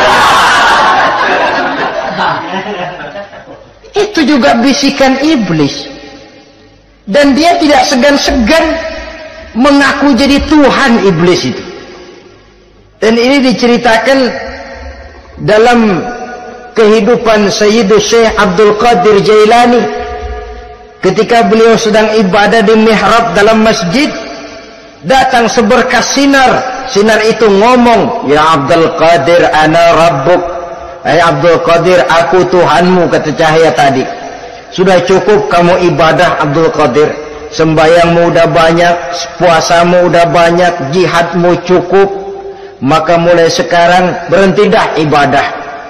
Itu juga bisikan iblis. Dan dia tidak segan-segan mengaku jadi Tuhan iblis itu. Dan ini diceritakan dalam kehidupan Sayyidus Syekh Abdul Qadir Jailani. Ketika beliau sedang ibadah di mihrab dalam masjid, datang seberkas sinar. Sinar itu ngomong, "Ya Abdul Qadir, ana rabbuk." Hai Abdul Qadir, aku Tuhanmu, kata cahaya tadi. Sudah cukup kamu ibadah Abdul Qadir. Sembayangmu udah banyak, puasamu udah banyak, jihadmu cukup. Maka mulai sekarang berhenti dah ibadah.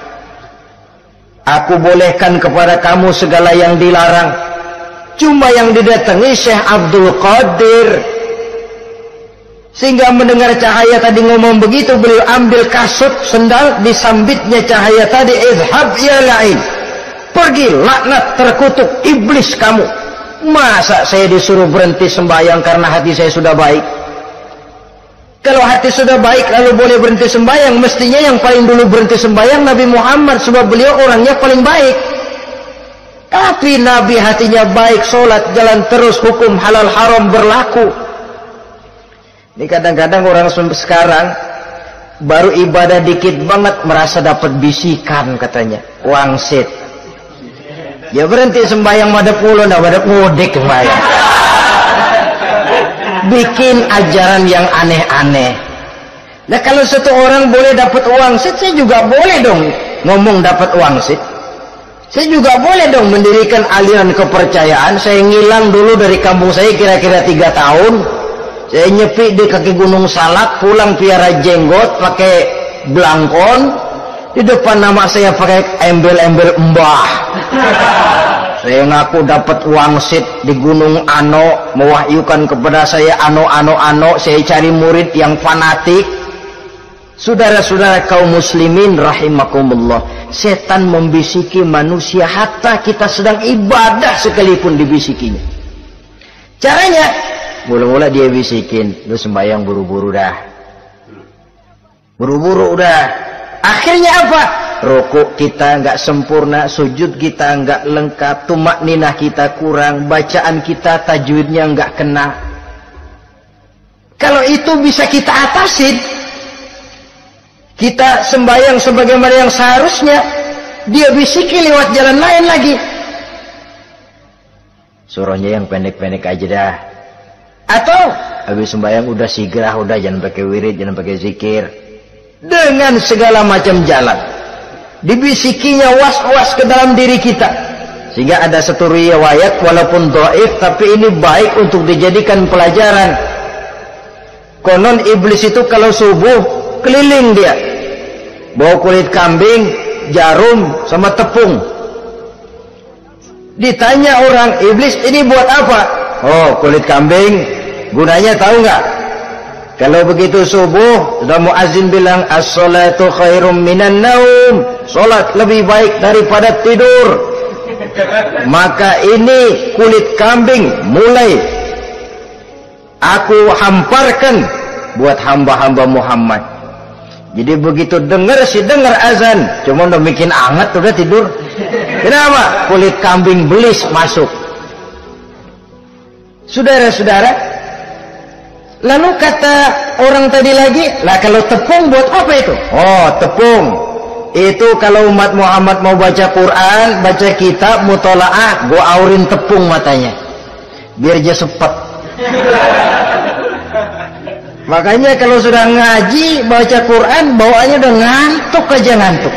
Aku bolehkan kepada kamu segala yang dilarang. Cuma yang didatangi Syekh Abdul Qadir. Sehingga mendengar cahaya tadi ngomong begitu, beliau ambil kasut sendal, disambitnya cahaya tadi, "Izhab ya la'in." Pergi, laknat, terkutuk, iblis kamu. Masa saya disuruh berhenti sembahyang karena hati saya sudah baik? Kalau hati sudah baik lalu boleh berhenti sembahyang, mestinya yang paling dulu berhenti sembahyang Nabi Muhammad, sebab beliau orangnya paling baik. Tapi Nabi hatinya baik, sholat jalan terus, hukum halal haram berlaku. Ini kadang-kadang orang sekarang baru ibadah dikit banget merasa dapat bisikan katanya, wangsit. Ya berhenti sembahyang madep ulo, ndak madep ngudek sembahyang. Bikin ajaran yang aneh-aneh. Nah kalau satu orang boleh dapat wangsit, saya juga boleh dong ngomong dapat wangsit. Saya juga boleh dong mendirikan aliran kepercayaan. Saya ngilang dulu dari kampung saya kira-kira 3 tahun. Saya nyepi di kaki Gunung Salak, pulang piara jenggot, pakai belangkon. Di depan nama saya pakai embel-embel mbah. Saya ngaku dapat wangsit di Gunung Ano, mewahyukan kepada saya ano. Saya cari murid yang fanatik. Saudara-saudara kaum muslimin rahimakumullah, setan membisiki manusia hatta kita sedang ibadah sekalipun dibisikinya. Caranya, mula-mula dia bisikin, lu sembahyang buru-buru dah. Buru-buru udah. Akhirnya apa? Rukuk kita enggak sempurna, sujud kita enggak lengkap, tumakninah kita kurang, bacaan kita tajwidnya enggak kena. Kalau itu bisa kita atasin, kita sembahyang sebagaimana yang seharusnya, dia bisiki lewat jalan lain lagi. Suruhnya yang pendek-pendek aja dah. Atau habis sembahyang udah sigrah, udah jangan pakai wirid, jangan pakai zikir. Dengan segala macam jalan dibisikinya was-was ke dalam diri kita, sehingga ada satu riwayat walaupun dhaif tapi ini baik untuk dijadikan pelajaran. Konon iblis itu kalau subuh keliling dia bawa kulit kambing, jarum sama tepung. Ditanya orang, iblis ini buat apa? Oh, kulit kambing. Gunanya tahu nggak? Kalau begitu subuh, sudah muazzin bilang as-salatu khairum minan naum. Salat lebih baik daripada tidur. Maka ini kulit kambing mulai aku hamparkan buat hamba-hamba Muhammad. Jadi begitu dengar azan, cuma udah bikin anget udah tidur. Kenapa? Kulit kambing belis masuk. Saudara-saudara, Lalu kata orang tadi lagi, lah kalau tepung buat apa itu? Oh, tepung itu kalau umat Muhammad mau baca Quran, baca kitab, mutolaah, gua aurin tepung matanya biar dia sepet. Makanya kalau sudah ngaji, baca Quran, bawaannya udah ngantuk aja ngantuk.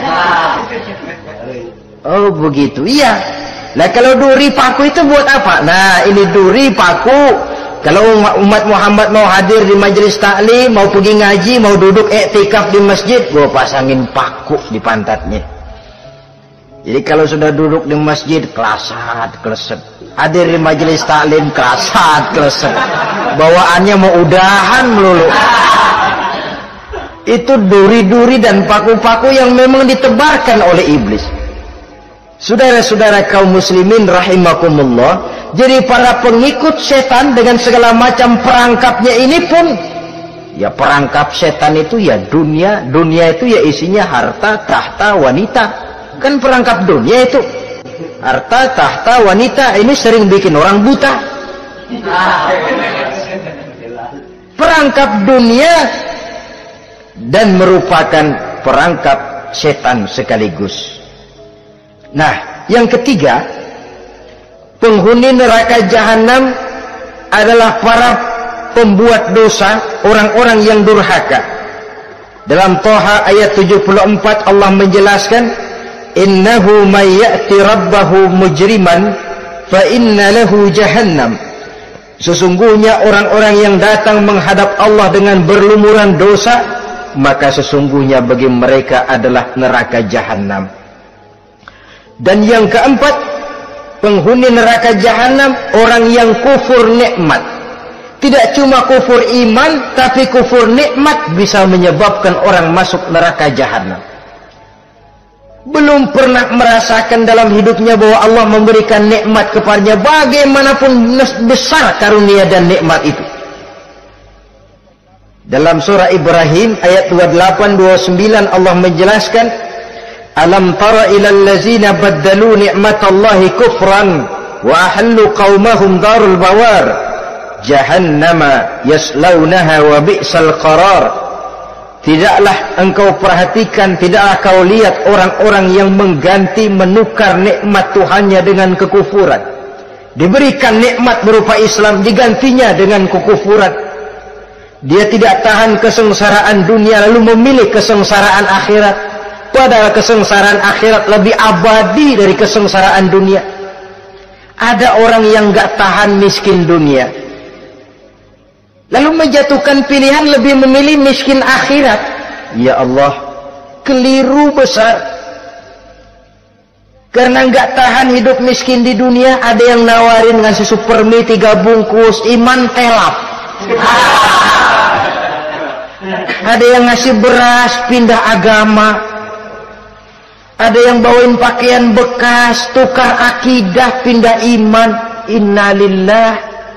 Oh begitu, iya. Nah kalau duri paku itu buat apa? Nah ini duri paku. Kalau umat Muhammad mau hadir di majelis taklim, mau pergi ngaji, mau duduk iktikaf di masjid, gua pasangin paku di pantatnya. Jadi kalau sudah duduk di masjid, kelasat, kleset. Hadir di majelis taklim, kelasat, kleset. Bawaannya mau udahan melulu. Itu duri-duri dan paku-paku yang memang ditebarkan oleh iblis. Saudara-saudara kaum muslimin rahimakumullah, jadi para pengikut setan dengan segala macam perangkapnya ini pun, ya perangkap setan itu ya dunia itu ya isinya harta, tahta, wanita. Kan perangkap dunia itu harta, tahta, wanita. Ini sering bikin orang buta. Perangkap dunia dan merupakan perangkap setan sekaligus. Nah, yang ketiga, penghuni neraka jahanam adalah para pembuat dosa, orang-orang yang durhaka. Dalam Thaha ayat 74 Allah menjelaskan, innahu may ya'ti rabbahu mujriman fa inna lahu jahannam. Sesungguhnya orang-orang yang datang menghadap Allah dengan berlumuran dosa, maka sesungguhnya bagi mereka adalah neraka jahanam. Dan yang keempat, penghuni neraka jahanam orang yang kufur nikmat. Tidak cuma kufur iman, tapi kufur nikmat bisa menyebabkan orang masuk neraka jahanam. Belum pernah merasakan dalam hidupnya bahwa Allah memberikan nikmat kepadanya, bagaimanapun besar karunia dan nikmat itu. Dalam surah Ibrahim ayat 28-29 Allah menjelaskan, alam tara ilal ladzina baddalu ni'matallahi kufran wa ahallu qaumahum darul bawar jahannama yaslaunaha wa bi'sal qarar. Tidaklah engkau perhatikan, tidaklah kau lihat orang-orang yang mengganti, menukar nikmat Tuhannya dengan kekufuran. Diberikan nikmat berupa Islam, digantinya dengan kekufuran. Dia tidak tahan kesengsaraan dunia lalu memilih kesengsaraan akhirat. Padahal kesengsaraan akhirat lebih abadi dari kesengsaraan dunia. Ada orang yang gak tahan miskin dunia, lalu menjatuhkan pilihan lebih memilih miskin akhirat. Ya Allah, keliru besar. Karena gak tahan hidup miskin di dunia, ada yang nawarin ngasih supermi 3 bungkus, iman telap. Ada yang ngasih beras, pindah agama. Ada yang bawain pakaian bekas, tukar akidah, pindah iman. Innalillah.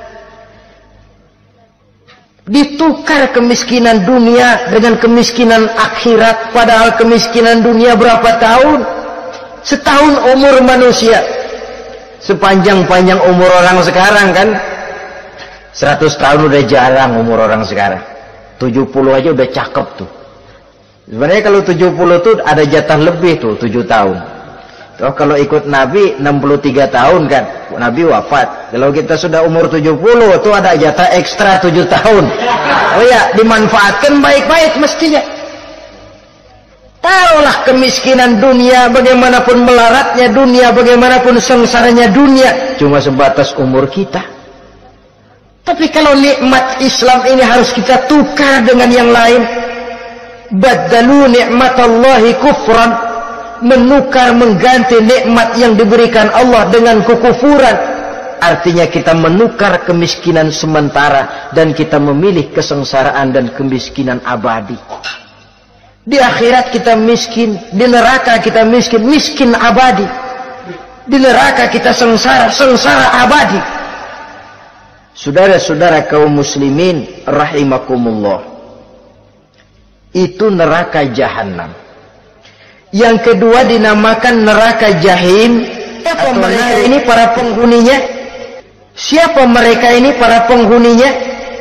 Ditukar kemiskinan dunia dengan kemiskinan akhirat. Padahal kemiskinan dunia berapa tahun? Setahun umur manusia. Sepanjang-panjang umur orang sekarang kan. 100 tahun udah jarang umur orang sekarang. 70 aja udah cakep tuh. Sebenarnya kalau 70 tuh ada jatah lebih tuh, 7 tahun. Oh, kalau ikut Nabi 63 tahun kan, Nabi wafat. Kalau kita sudah umur 70 tuh ada jatah ekstra 7 tahun. Oh ya, dimanfaatkan baik-baik mestinya. Taruhlah kemiskinan dunia, bagaimanapun melaratnya dunia, bagaimanapun sengsaranya dunia, cuma sebatas umur kita. Tapi kalau nikmat Islam ini harus kita tukar dengan yang lain. Baddalu ni'matallahi kufran, menukar, mengganti nikmat yang diberikan Allah dengan kekufuran. Artinya kita menukar kemiskinan sementara dan kita memilih kesengsaraan dan kemiskinan abadi. Di akhirat kita miskin, di neraka kita miskin, miskin abadi. Di neraka kita sengsara, sengsara abadi. Saudara-saudara kaum muslimin rahimakumullah, itu neraka jahanam. Yang kedua dinamakan neraka jahim. Siapa mereka ini para penghuninya? Siapa mereka ini para penghuninya?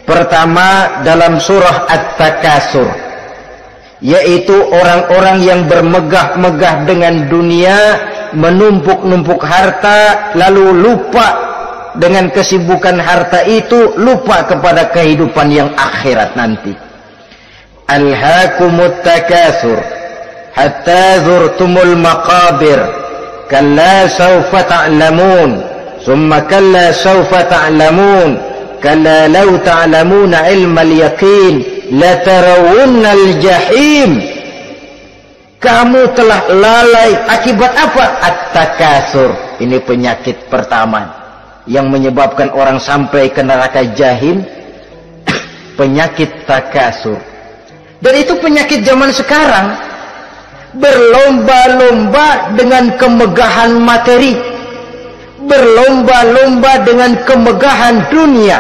Pertama dalam surah At-Takasur, yaitu orang-orang yang bermegah-megah dengan dunia, menumpuk-numpuk harta, lalu lupa dengan kesibukan harta itu, lupa kepada kehidupan yang akhirat nanti. Alhaakumut takasur hatta zurtumul maqabir kalla sawfa ta'lamun summa kalla sawfa ta'lamun kalla law ta'lamuna ilmal yaqin latarawunnal jahim. Kamu telah lalai akibat apa? At-takasur. Ini penyakit pertama yang menyebabkan orang sampai ke neraka jahim. Penyakit takasur. Dan itu penyakit zaman sekarang. Berlomba-lomba dengan kemegahan materi, berlomba-lomba dengan kemegahan dunia.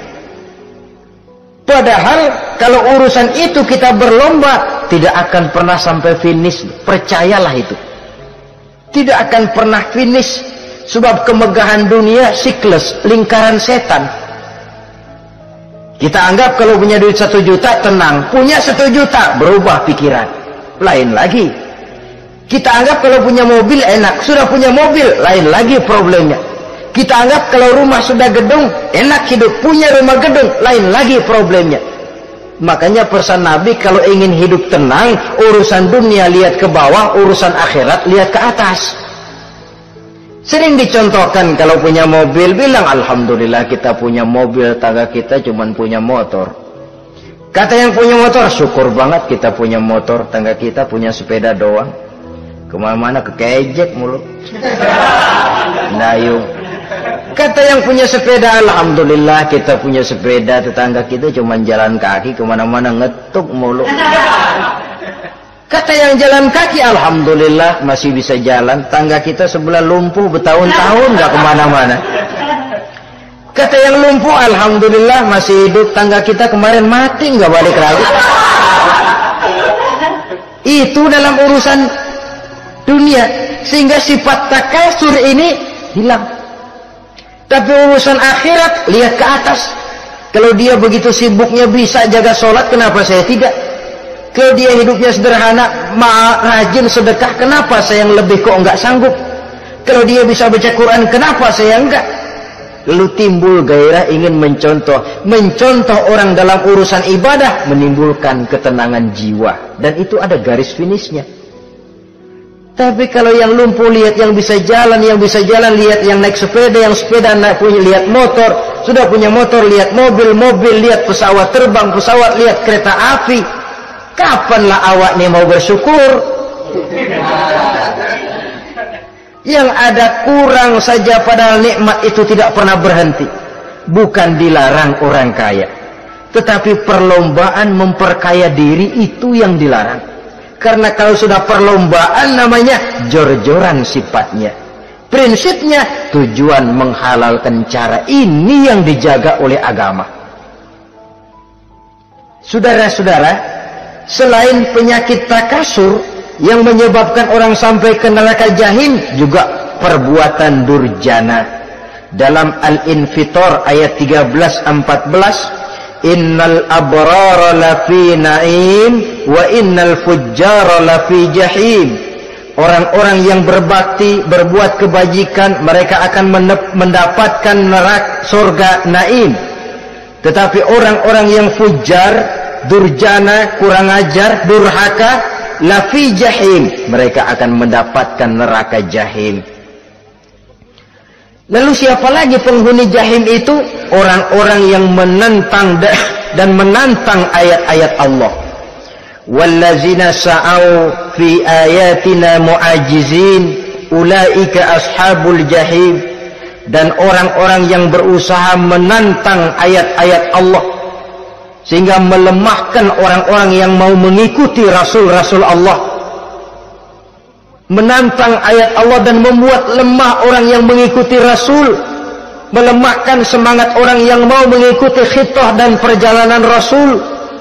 Padahal kalau urusan itu kita berlomba, tidak akan pernah sampai finish. Percayalah itu, tidak akan pernah finish. Sebab kemegahan dunia siklus, lingkaran setan. Kita anggap kalau punya duit 1 juta tenang, punya 1 juta berubah pikiran, lain lagi. Kita anggap kalau punya mobil enak, sudah punya mobil lain lagi problemnya. Kita anggap kalau rumah sudah gedung enak hidup, punya rumah gedung lain lagi problemnya. Makanya pesan Nabi, kalau ingin hidup tenang, urusan dunia lihat ke bawah, urusan akhirat lihat ke atas. Sering dicontohkan kalau punya mobil, bilang alhamdulillah kita punya mobil, tangga kita cuman punya motor. Kata yang punya motor, syukur banget kita punya motor, tangga kita punya sepeda doang. Kemana-mana kekejek mulu. Dayung. Kata yang punya sepeda, alhamdulillah kita punya sepeda, tetangga kita cuma jalan kaki, kemana-mana ngetuk mulu. Kata yang jalan kaki, alhamdulillah masih bisa jalan, tangga kita sebelah lumpuh bertahun-tahun gak kemana-mana. Kata yang lumpuh, alhamdulillah masih hidup, tangga kita kemarin mati gak balik lagi. Itu dalam urusan dunia, sehingga sifat takasur ini hilang. Tapi urusan akhirat lihat ke atas. Kalau dia begitu sibuknya bisa jaga sholat, kenapa saya tidak? Kalau dia hidupnya sederhana, rajin sedekah, kenapa saya yang lebih kok enggak sanggup? Kalau dia bisa baca Quran, kenapa saya enggak? Lalu timbul gairah ingin mencontoh orang dalam urusan ibadah, menimbulkan ketenangan jiwa, dan itu ada garis finishnya. Tapi kalau yang lumpuh lihat yang bisa jalan lihat yang naik sepeda, yang sepeda naik punya lihat motor, sudah punya motor lihat mobil lihat pesawat terbang, pesawat lihat kereta api. Kapanlah awak nih mau bersyukur? Yang ada kurang saja, padahal nikmat itu tidak pernah berhenti. Bukan dilarang orang kaya, tetapi perlombaan memperkaya diri itu yang dilarang. Karena kalau sudah perlombaan namanya jor-joran sifatnya. Prinsipnya tujuan menghalalkan cara ini yang dijaga oleh agama. Saudara-saudara, selain penyakit takasur yang menyebabkan orang sampai ke neraka jahim, juga perbuatan durjana. Dalam Al-Infitor ayat 13-14, innal abrara lafi na'im wa innal fujjara lafi jahim. Orang-orang yang berbakti, berbuat kebajikan, mereka akan mendapatkan neraka surga naim. Tetapi orang-orang yang fujar, durjana, kurang ajar, durhaka, lafi jahim, mereka akan mendapatkan neraka jahim. Lalu siapa lagi penghuni jahim itu? Orang-orang yang menentang dan menantang ayat-ayat Allah. Wallazina sa'au fi ayatina mu'ajizin ulaika ashabul jahim. Dan orang-orang yang berusaha menantang ayat-ayat Allah, sehingga melemahkan orang-orang yang mau mengikuti rasul-rasul Allah. Menantang ayat Allah dan membuat lemah orang yang mengikuti Rasul, melemahkan semangat orang yang mau mengikuti khitah dan perjalanan Rasul.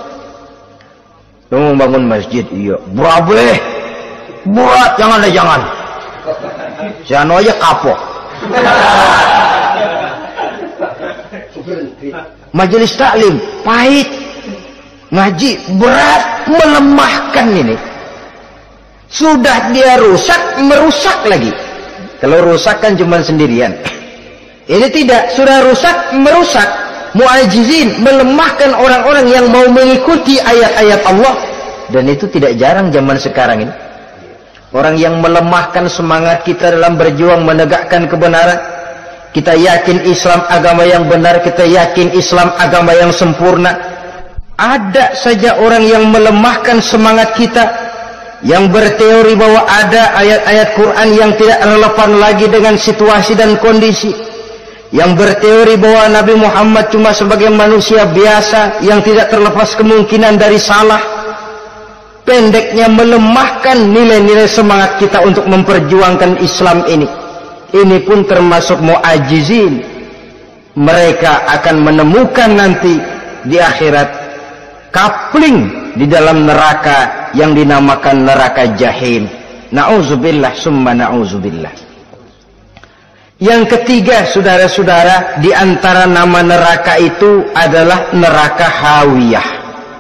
Lu mau bangun masjid, iya, berabe, buat, jangan. Jangan aja kapok. Majelis taklim pahit, ngaji berat, melemahkan ini. Sudah dia rusak, merusak lagi. Kalau rusak kan cuma sendirian. Ini tidak, sudah rusak, merusak. Mu'ajizin, melemahkan orang-orang yang mau mengikuti ayat-ayat Allah. Dan itu tidak jarang zaman sekarang ini. Orang yang melemahkan semangat kita dalam berjuang menegakkan kebenaran. Kita yakin Islam agama yang benar, kita yakin Islam agama yang sempurna. Ada saja orang yang melemahkan semangat kita, yang berteori bahwa ada ayat-ayat Quran yang tidak relevan lagi dengan situasi dan kondisi, yang berteori bahwa Nabi Muhammad cuma sebagai manusia biasa yang tidak terlepas kemungkinan dari salah. Pendeknya melemahkan nilai-nilai semangat kita untuk memperjuangkan Islam ini. Ini pun termasuk mu'ajizin. Mereka akan menemukan nanti di akhirat kapling di dalam neraka yang dinamakan neraka jahim. Na'udzubillah summa na'udzubillah. Yang ketiga, saudara-saudara, di antara nama neraka itu adalah neraka hawiyah.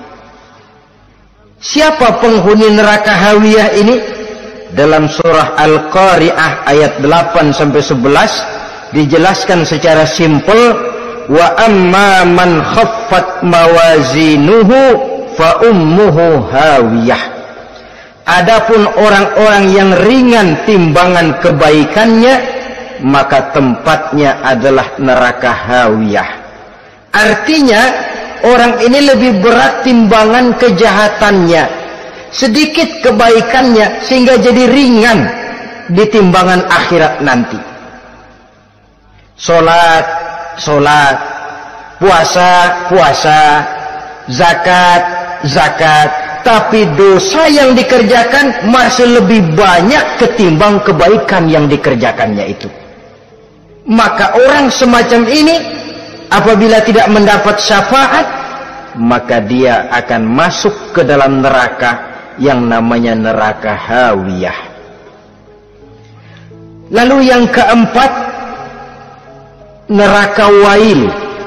Siapa penghuni neraka hawiyah ini? Dalam surah Al-Qari'ah ayat 8-11 dijelaskan secara simpel, wa amma man khaffat mawazinuhu fa ummuhu hawiyah. Adapun orang-orang yang ringan timbangan kebaikannya, maka tempatnya adalah neraka hawiyah. Artinya orang ini lebih berat timbangan kejahatannya, sedikit kebaikannya, sehingga jadi ringan di timbangan akhirat nanti. Sholat, sholat, puasa, puasa, zakat, zakat, tapi dosa yang dikerjakan masih lebih banyak ketimbang kebaikan yang dikerjakannya itu. Maka orang semacam ini apabila tidak mendapat syafaat, maka dia akan masuk ke dalam neraka yang namanya neraka hawiyah. Lalu yang keempat, neraka wail.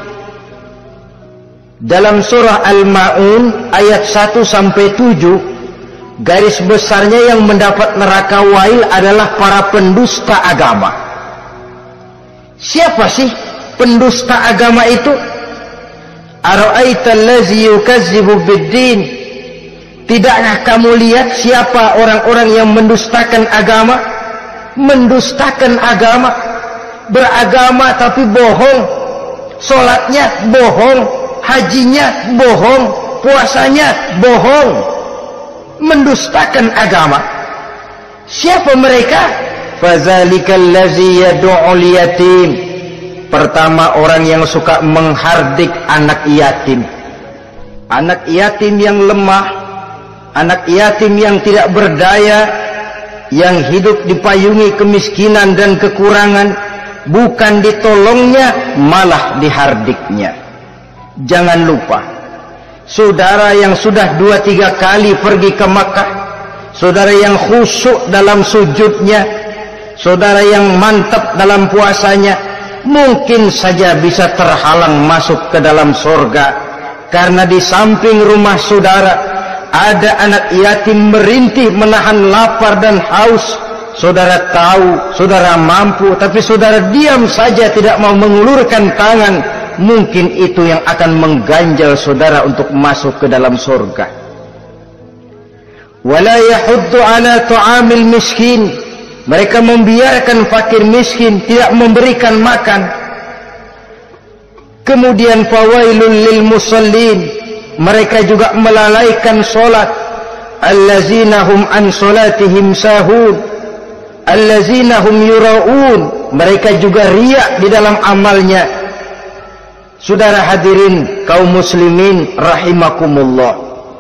Dalam surah Al-Ma'un ayat 1-7, garis besarnya yang mendapat neraka wail adalah para pendusta agama. Siapa sih pendusta agama itu? Ara'aital ladzi yukazzibu biddin. Tidakkah kamu lihat siapa orang-orang yang mendustakan agama? Mendustakan agama, beragama tapi bohong, sholatnya bohong, hajinya bohong, puasanya bohong, mendustakan agama. Siapa mereka? Fazalikal ladzi yad'ul yatim. Pertama, orang yang suka menghardik anak yatim. Anak yatim yang lemah, anak yatim yang tidak berdaya, yang hidup dipayungi kemiskinan dan kekurangan, bukan ditolongnya, malah dihardiknya. Jangan lupa, saudara yang sudah 2-3 kali pergi ke Makkah, saudara yang khusyuk dalam sujudnya, saudara yang mantap dalam puasanya, mungkin saja bisa terhalang masuk ke dalam surga, karena di samping rumah saudara ada anak yatim merintih menahan lapar dan haus. Saudara tahu, saudara mampu, tapi saudara diam saja, tidak mau mengulurkan tangan. Mungkin itu yang akan mengganjal saudara untuk masuk ke dalam surga. Wala yahuddu ala ta'amil miskin. Mereka membiarkan fakir miskin, tidak memberikan makan. Kemudian fawailul lil musallin. Mereka juga melalaikan solat. Allazina hum an solatihim sahun. Allazina hum yura'un. Mereka juga riak di dalam amalnya. Saudara hadirin kaum muslimin rahimakumullah,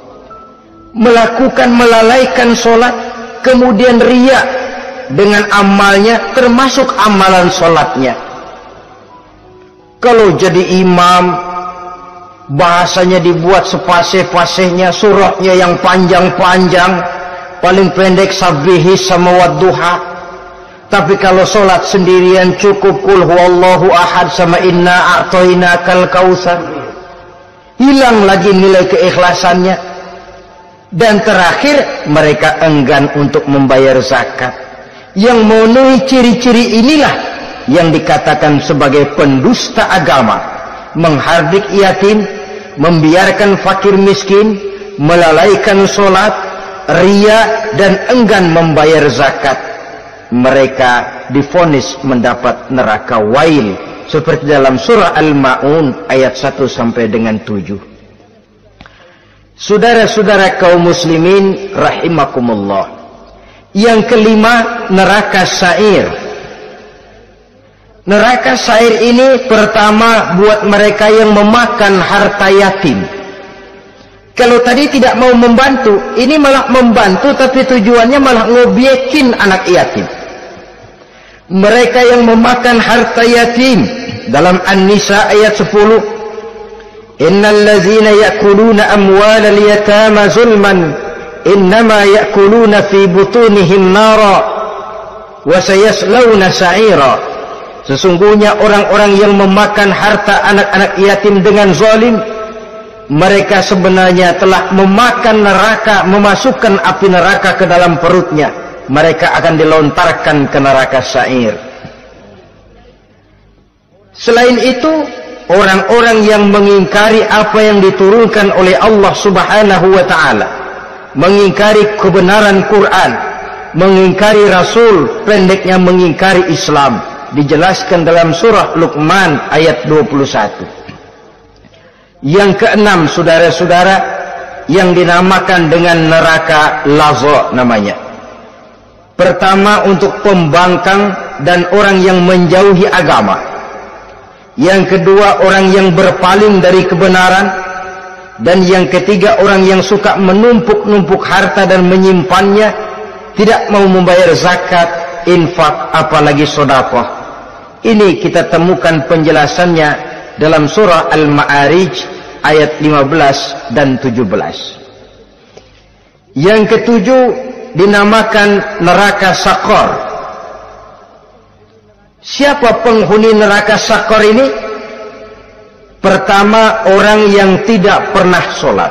melalaikan solat, kemudian riak dengan amalnya, termasuk amalan solatnya. Kalau jadi imam, bahasanya dibuat sepasih-pasihnya, surahnya yang panjang-panjang, paling pendek sabbihis sama wadduha. Tapi kalau solat sendirian cukup kul huwallahu ahad sama inna a'tainakal kautsar. hilang lagi nilai keikhlasannya, dan terakhir mereka enggan untuk membayar zakat. Yang memenuhi ciri-ciri inilah yang dikatakan sebagai pendusta agama, menghardik yatim, membiarkan fakir miskin, melalaikan sholat, riya, dan enggan membayar zakat. Mereka divonis mendapat neraka wail, seperti dalam surah Al-Ma'un ayat 1 sampai dengan 7. Saudara-saudara kaum muslimin rahimakumullah. Yang kelima, neraka sa'ir. Neraka sa'ir ini pertama buat mereka yang memakan harta yatim. Kalau tadi tidak mau membantu, ini malah membantu tapi tujuannya malah ngobyekin anak yatim. Mereka yang memakan harta yatim, dalam An-Nisa ayat 10, innal ladzina ya'kuluna amwalal yatama zulman innama ya'kuluna fi butunihim nara wa sayaslawna sa'ira. Sesungguhnya orang-orang yang memakan harta anak-anak yatim dengan zalim, mereka sebenarnya telah memakan neraka, memasukkan api neraka ke dalam perutnya. Mereka akan dilontarkan ke neraka sa'ir. Selain itu, orang-orang yang mengingkari apa yang diturunkan oleh Allah Subhanahu wa ta'ala, mengingkari kebenaran Quran, mengingkari Rasul, pendeknya mengingkari Islam, dijelaskan dalam surah Luqman ayat 21. Yang keenam, saudara-saudara, yang dinamakan dengan neraka laza namanya. Pertama, untuk pembangkang dan orang yang menjauhi agama. Yang kedua, orang yang berpaling dari kebenaran. Dan yang ketiga, orang yang suka menumpuk-numpuk harta dan menyimpannya, tidak mau membayar zakat, infak, apalagi sedekah. Ini kita temukan penjelasannya dalam surah Al-Ma'arij ayat 15 dan 17. Yang ketujuh, dinamakan neraka Sakor. Siapa penghuni neraka Sakor ini? Pertama, orang yang tidak pernah sholat.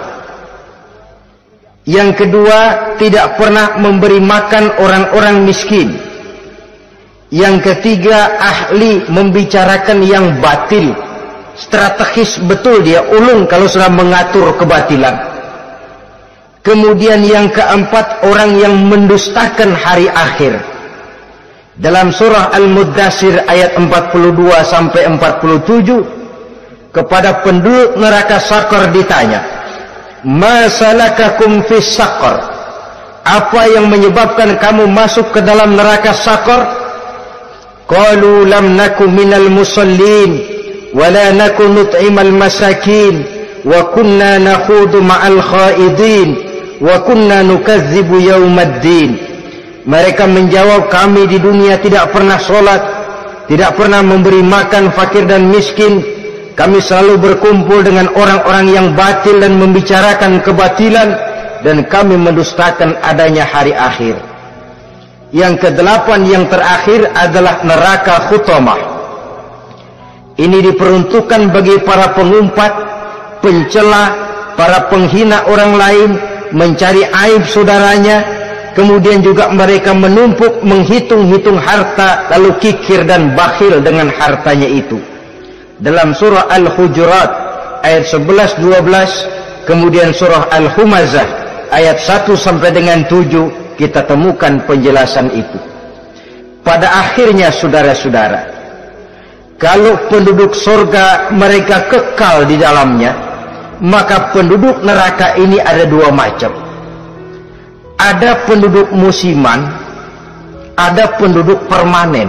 Yang kedua, tidak pernah memberi makan orang-orang miskin. Yang ketiga, ahli membicarakan yang batil. Strategis betul dia, ulung kalau sudah mengatur kebatilan. Kemudian yang keempat, orang yang mendustakan hari akhir. Dalam surah Al-Muddatsir ayat 42 sampai 47, kepada penduduk neraka Sakor ditanya, "Ma salakakum fis Sakor?" Apa yang menyebabkan kamu masuk ke dalam neraka Sakor? Qalu lam naku minal musallin wa la naku nut'imal masakin wa kunna nakhudu ma'al khaidin wa kunna nukadzibu yaumaddin. Mereka menjawab, kami di dunia tidak pernah sholat, tidak pernah memberi makan fakir dan miskin. Kami selalu berkumpul dengan orang-orang yang batil dan membicarakan kebatilan, dan kami mendustakan adanya hari akhir. Yang kedelapan, yang terakhir adalah neraka Khutamah. Ini diperuntukkan bagi para pengumpat, pencela, para penghina orang lain, mencari aib saudaranya, kemudian juga mereka menumpuk, menghitung-hitung harta, lalu kikir dan bakhil dengan hartanya itu. Dalam surah Al-Hujurat ayat 11-12, kemudian surah Al-Humazah ayat 1 sampai dengan 7, kita temukan penjelasan itu. Pada akhirnya, saudara-saudara, kalau penduduk surga mereka kekal di dalamnya, maka penduduk neraka ini ada dua macam. Ada penduduk musiman, ada penduduk permanen.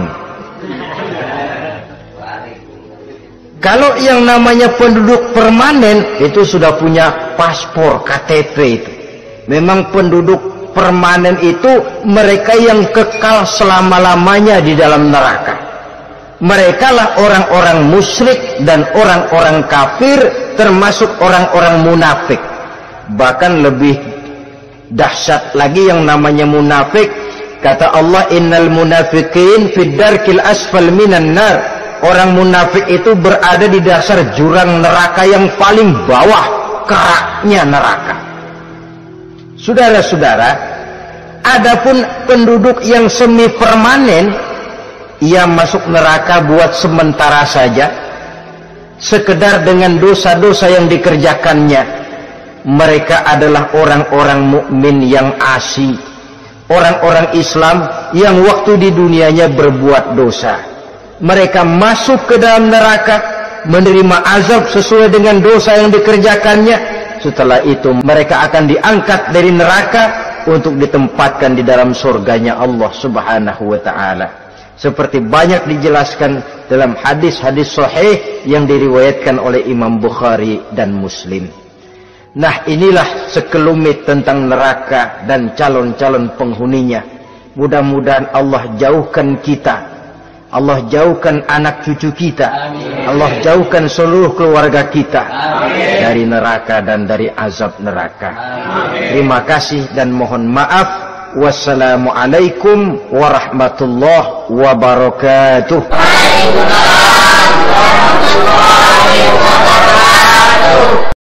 Kalau yang namanya penduduk permanen itu sudah punya paspor KTP itu. Memang penduduk permanen itu mereka yang kekal selama-lamanya di dalam neraka. Mereka lah orang-orang musyrik dan orang-orang kafir, termasuk orang-orang munafik. Bahkan lebih dahsyat lagi yang namanya munafik. Kata Allah, innal munafiqin fid darkil asfal minan nar. orang munafik itu berada di dasar jurang neraka yang paling bawah, keraknya neraka. Saudara-saudara, adapun penduduk yang semi permanen, ia masuk neraka buat sementara saja, sekedar dengan dosa-dosa yang dikerjakannya. Mereka adalah orang-orang mukmin yang asli, orang-orang Islam yang waktu di dunianya berbuat dosa. Mereka masuk ke dalam neraka, menerima azab sesuai dengan dosa yang dikerjakannya. Setelah itu mereka akan diangkat dari neraka untuk ditempatkan di dalam surganya Allah Subhanahu wa ta'ala. Seperti banyak dijelaskan dalam hadis-hadis sahih yang diriwayatkan oleh Imam Bukhari dan Muslim. Nah, inilah sekelumit tentang neraka dan calon-calon penghuninya. Mudah-mudahan Allah jauhkan kita, Allah jauhkan anak cucu kita, Allah jauhkan seluruh keluarga kita dari neraka dan dari azab neraka. Terima kasih dan mohon maaf. Wassalamualaikum warahmatullahi wabarakatuh. Waalaikumsalam warahmatullahi wabarakatuh.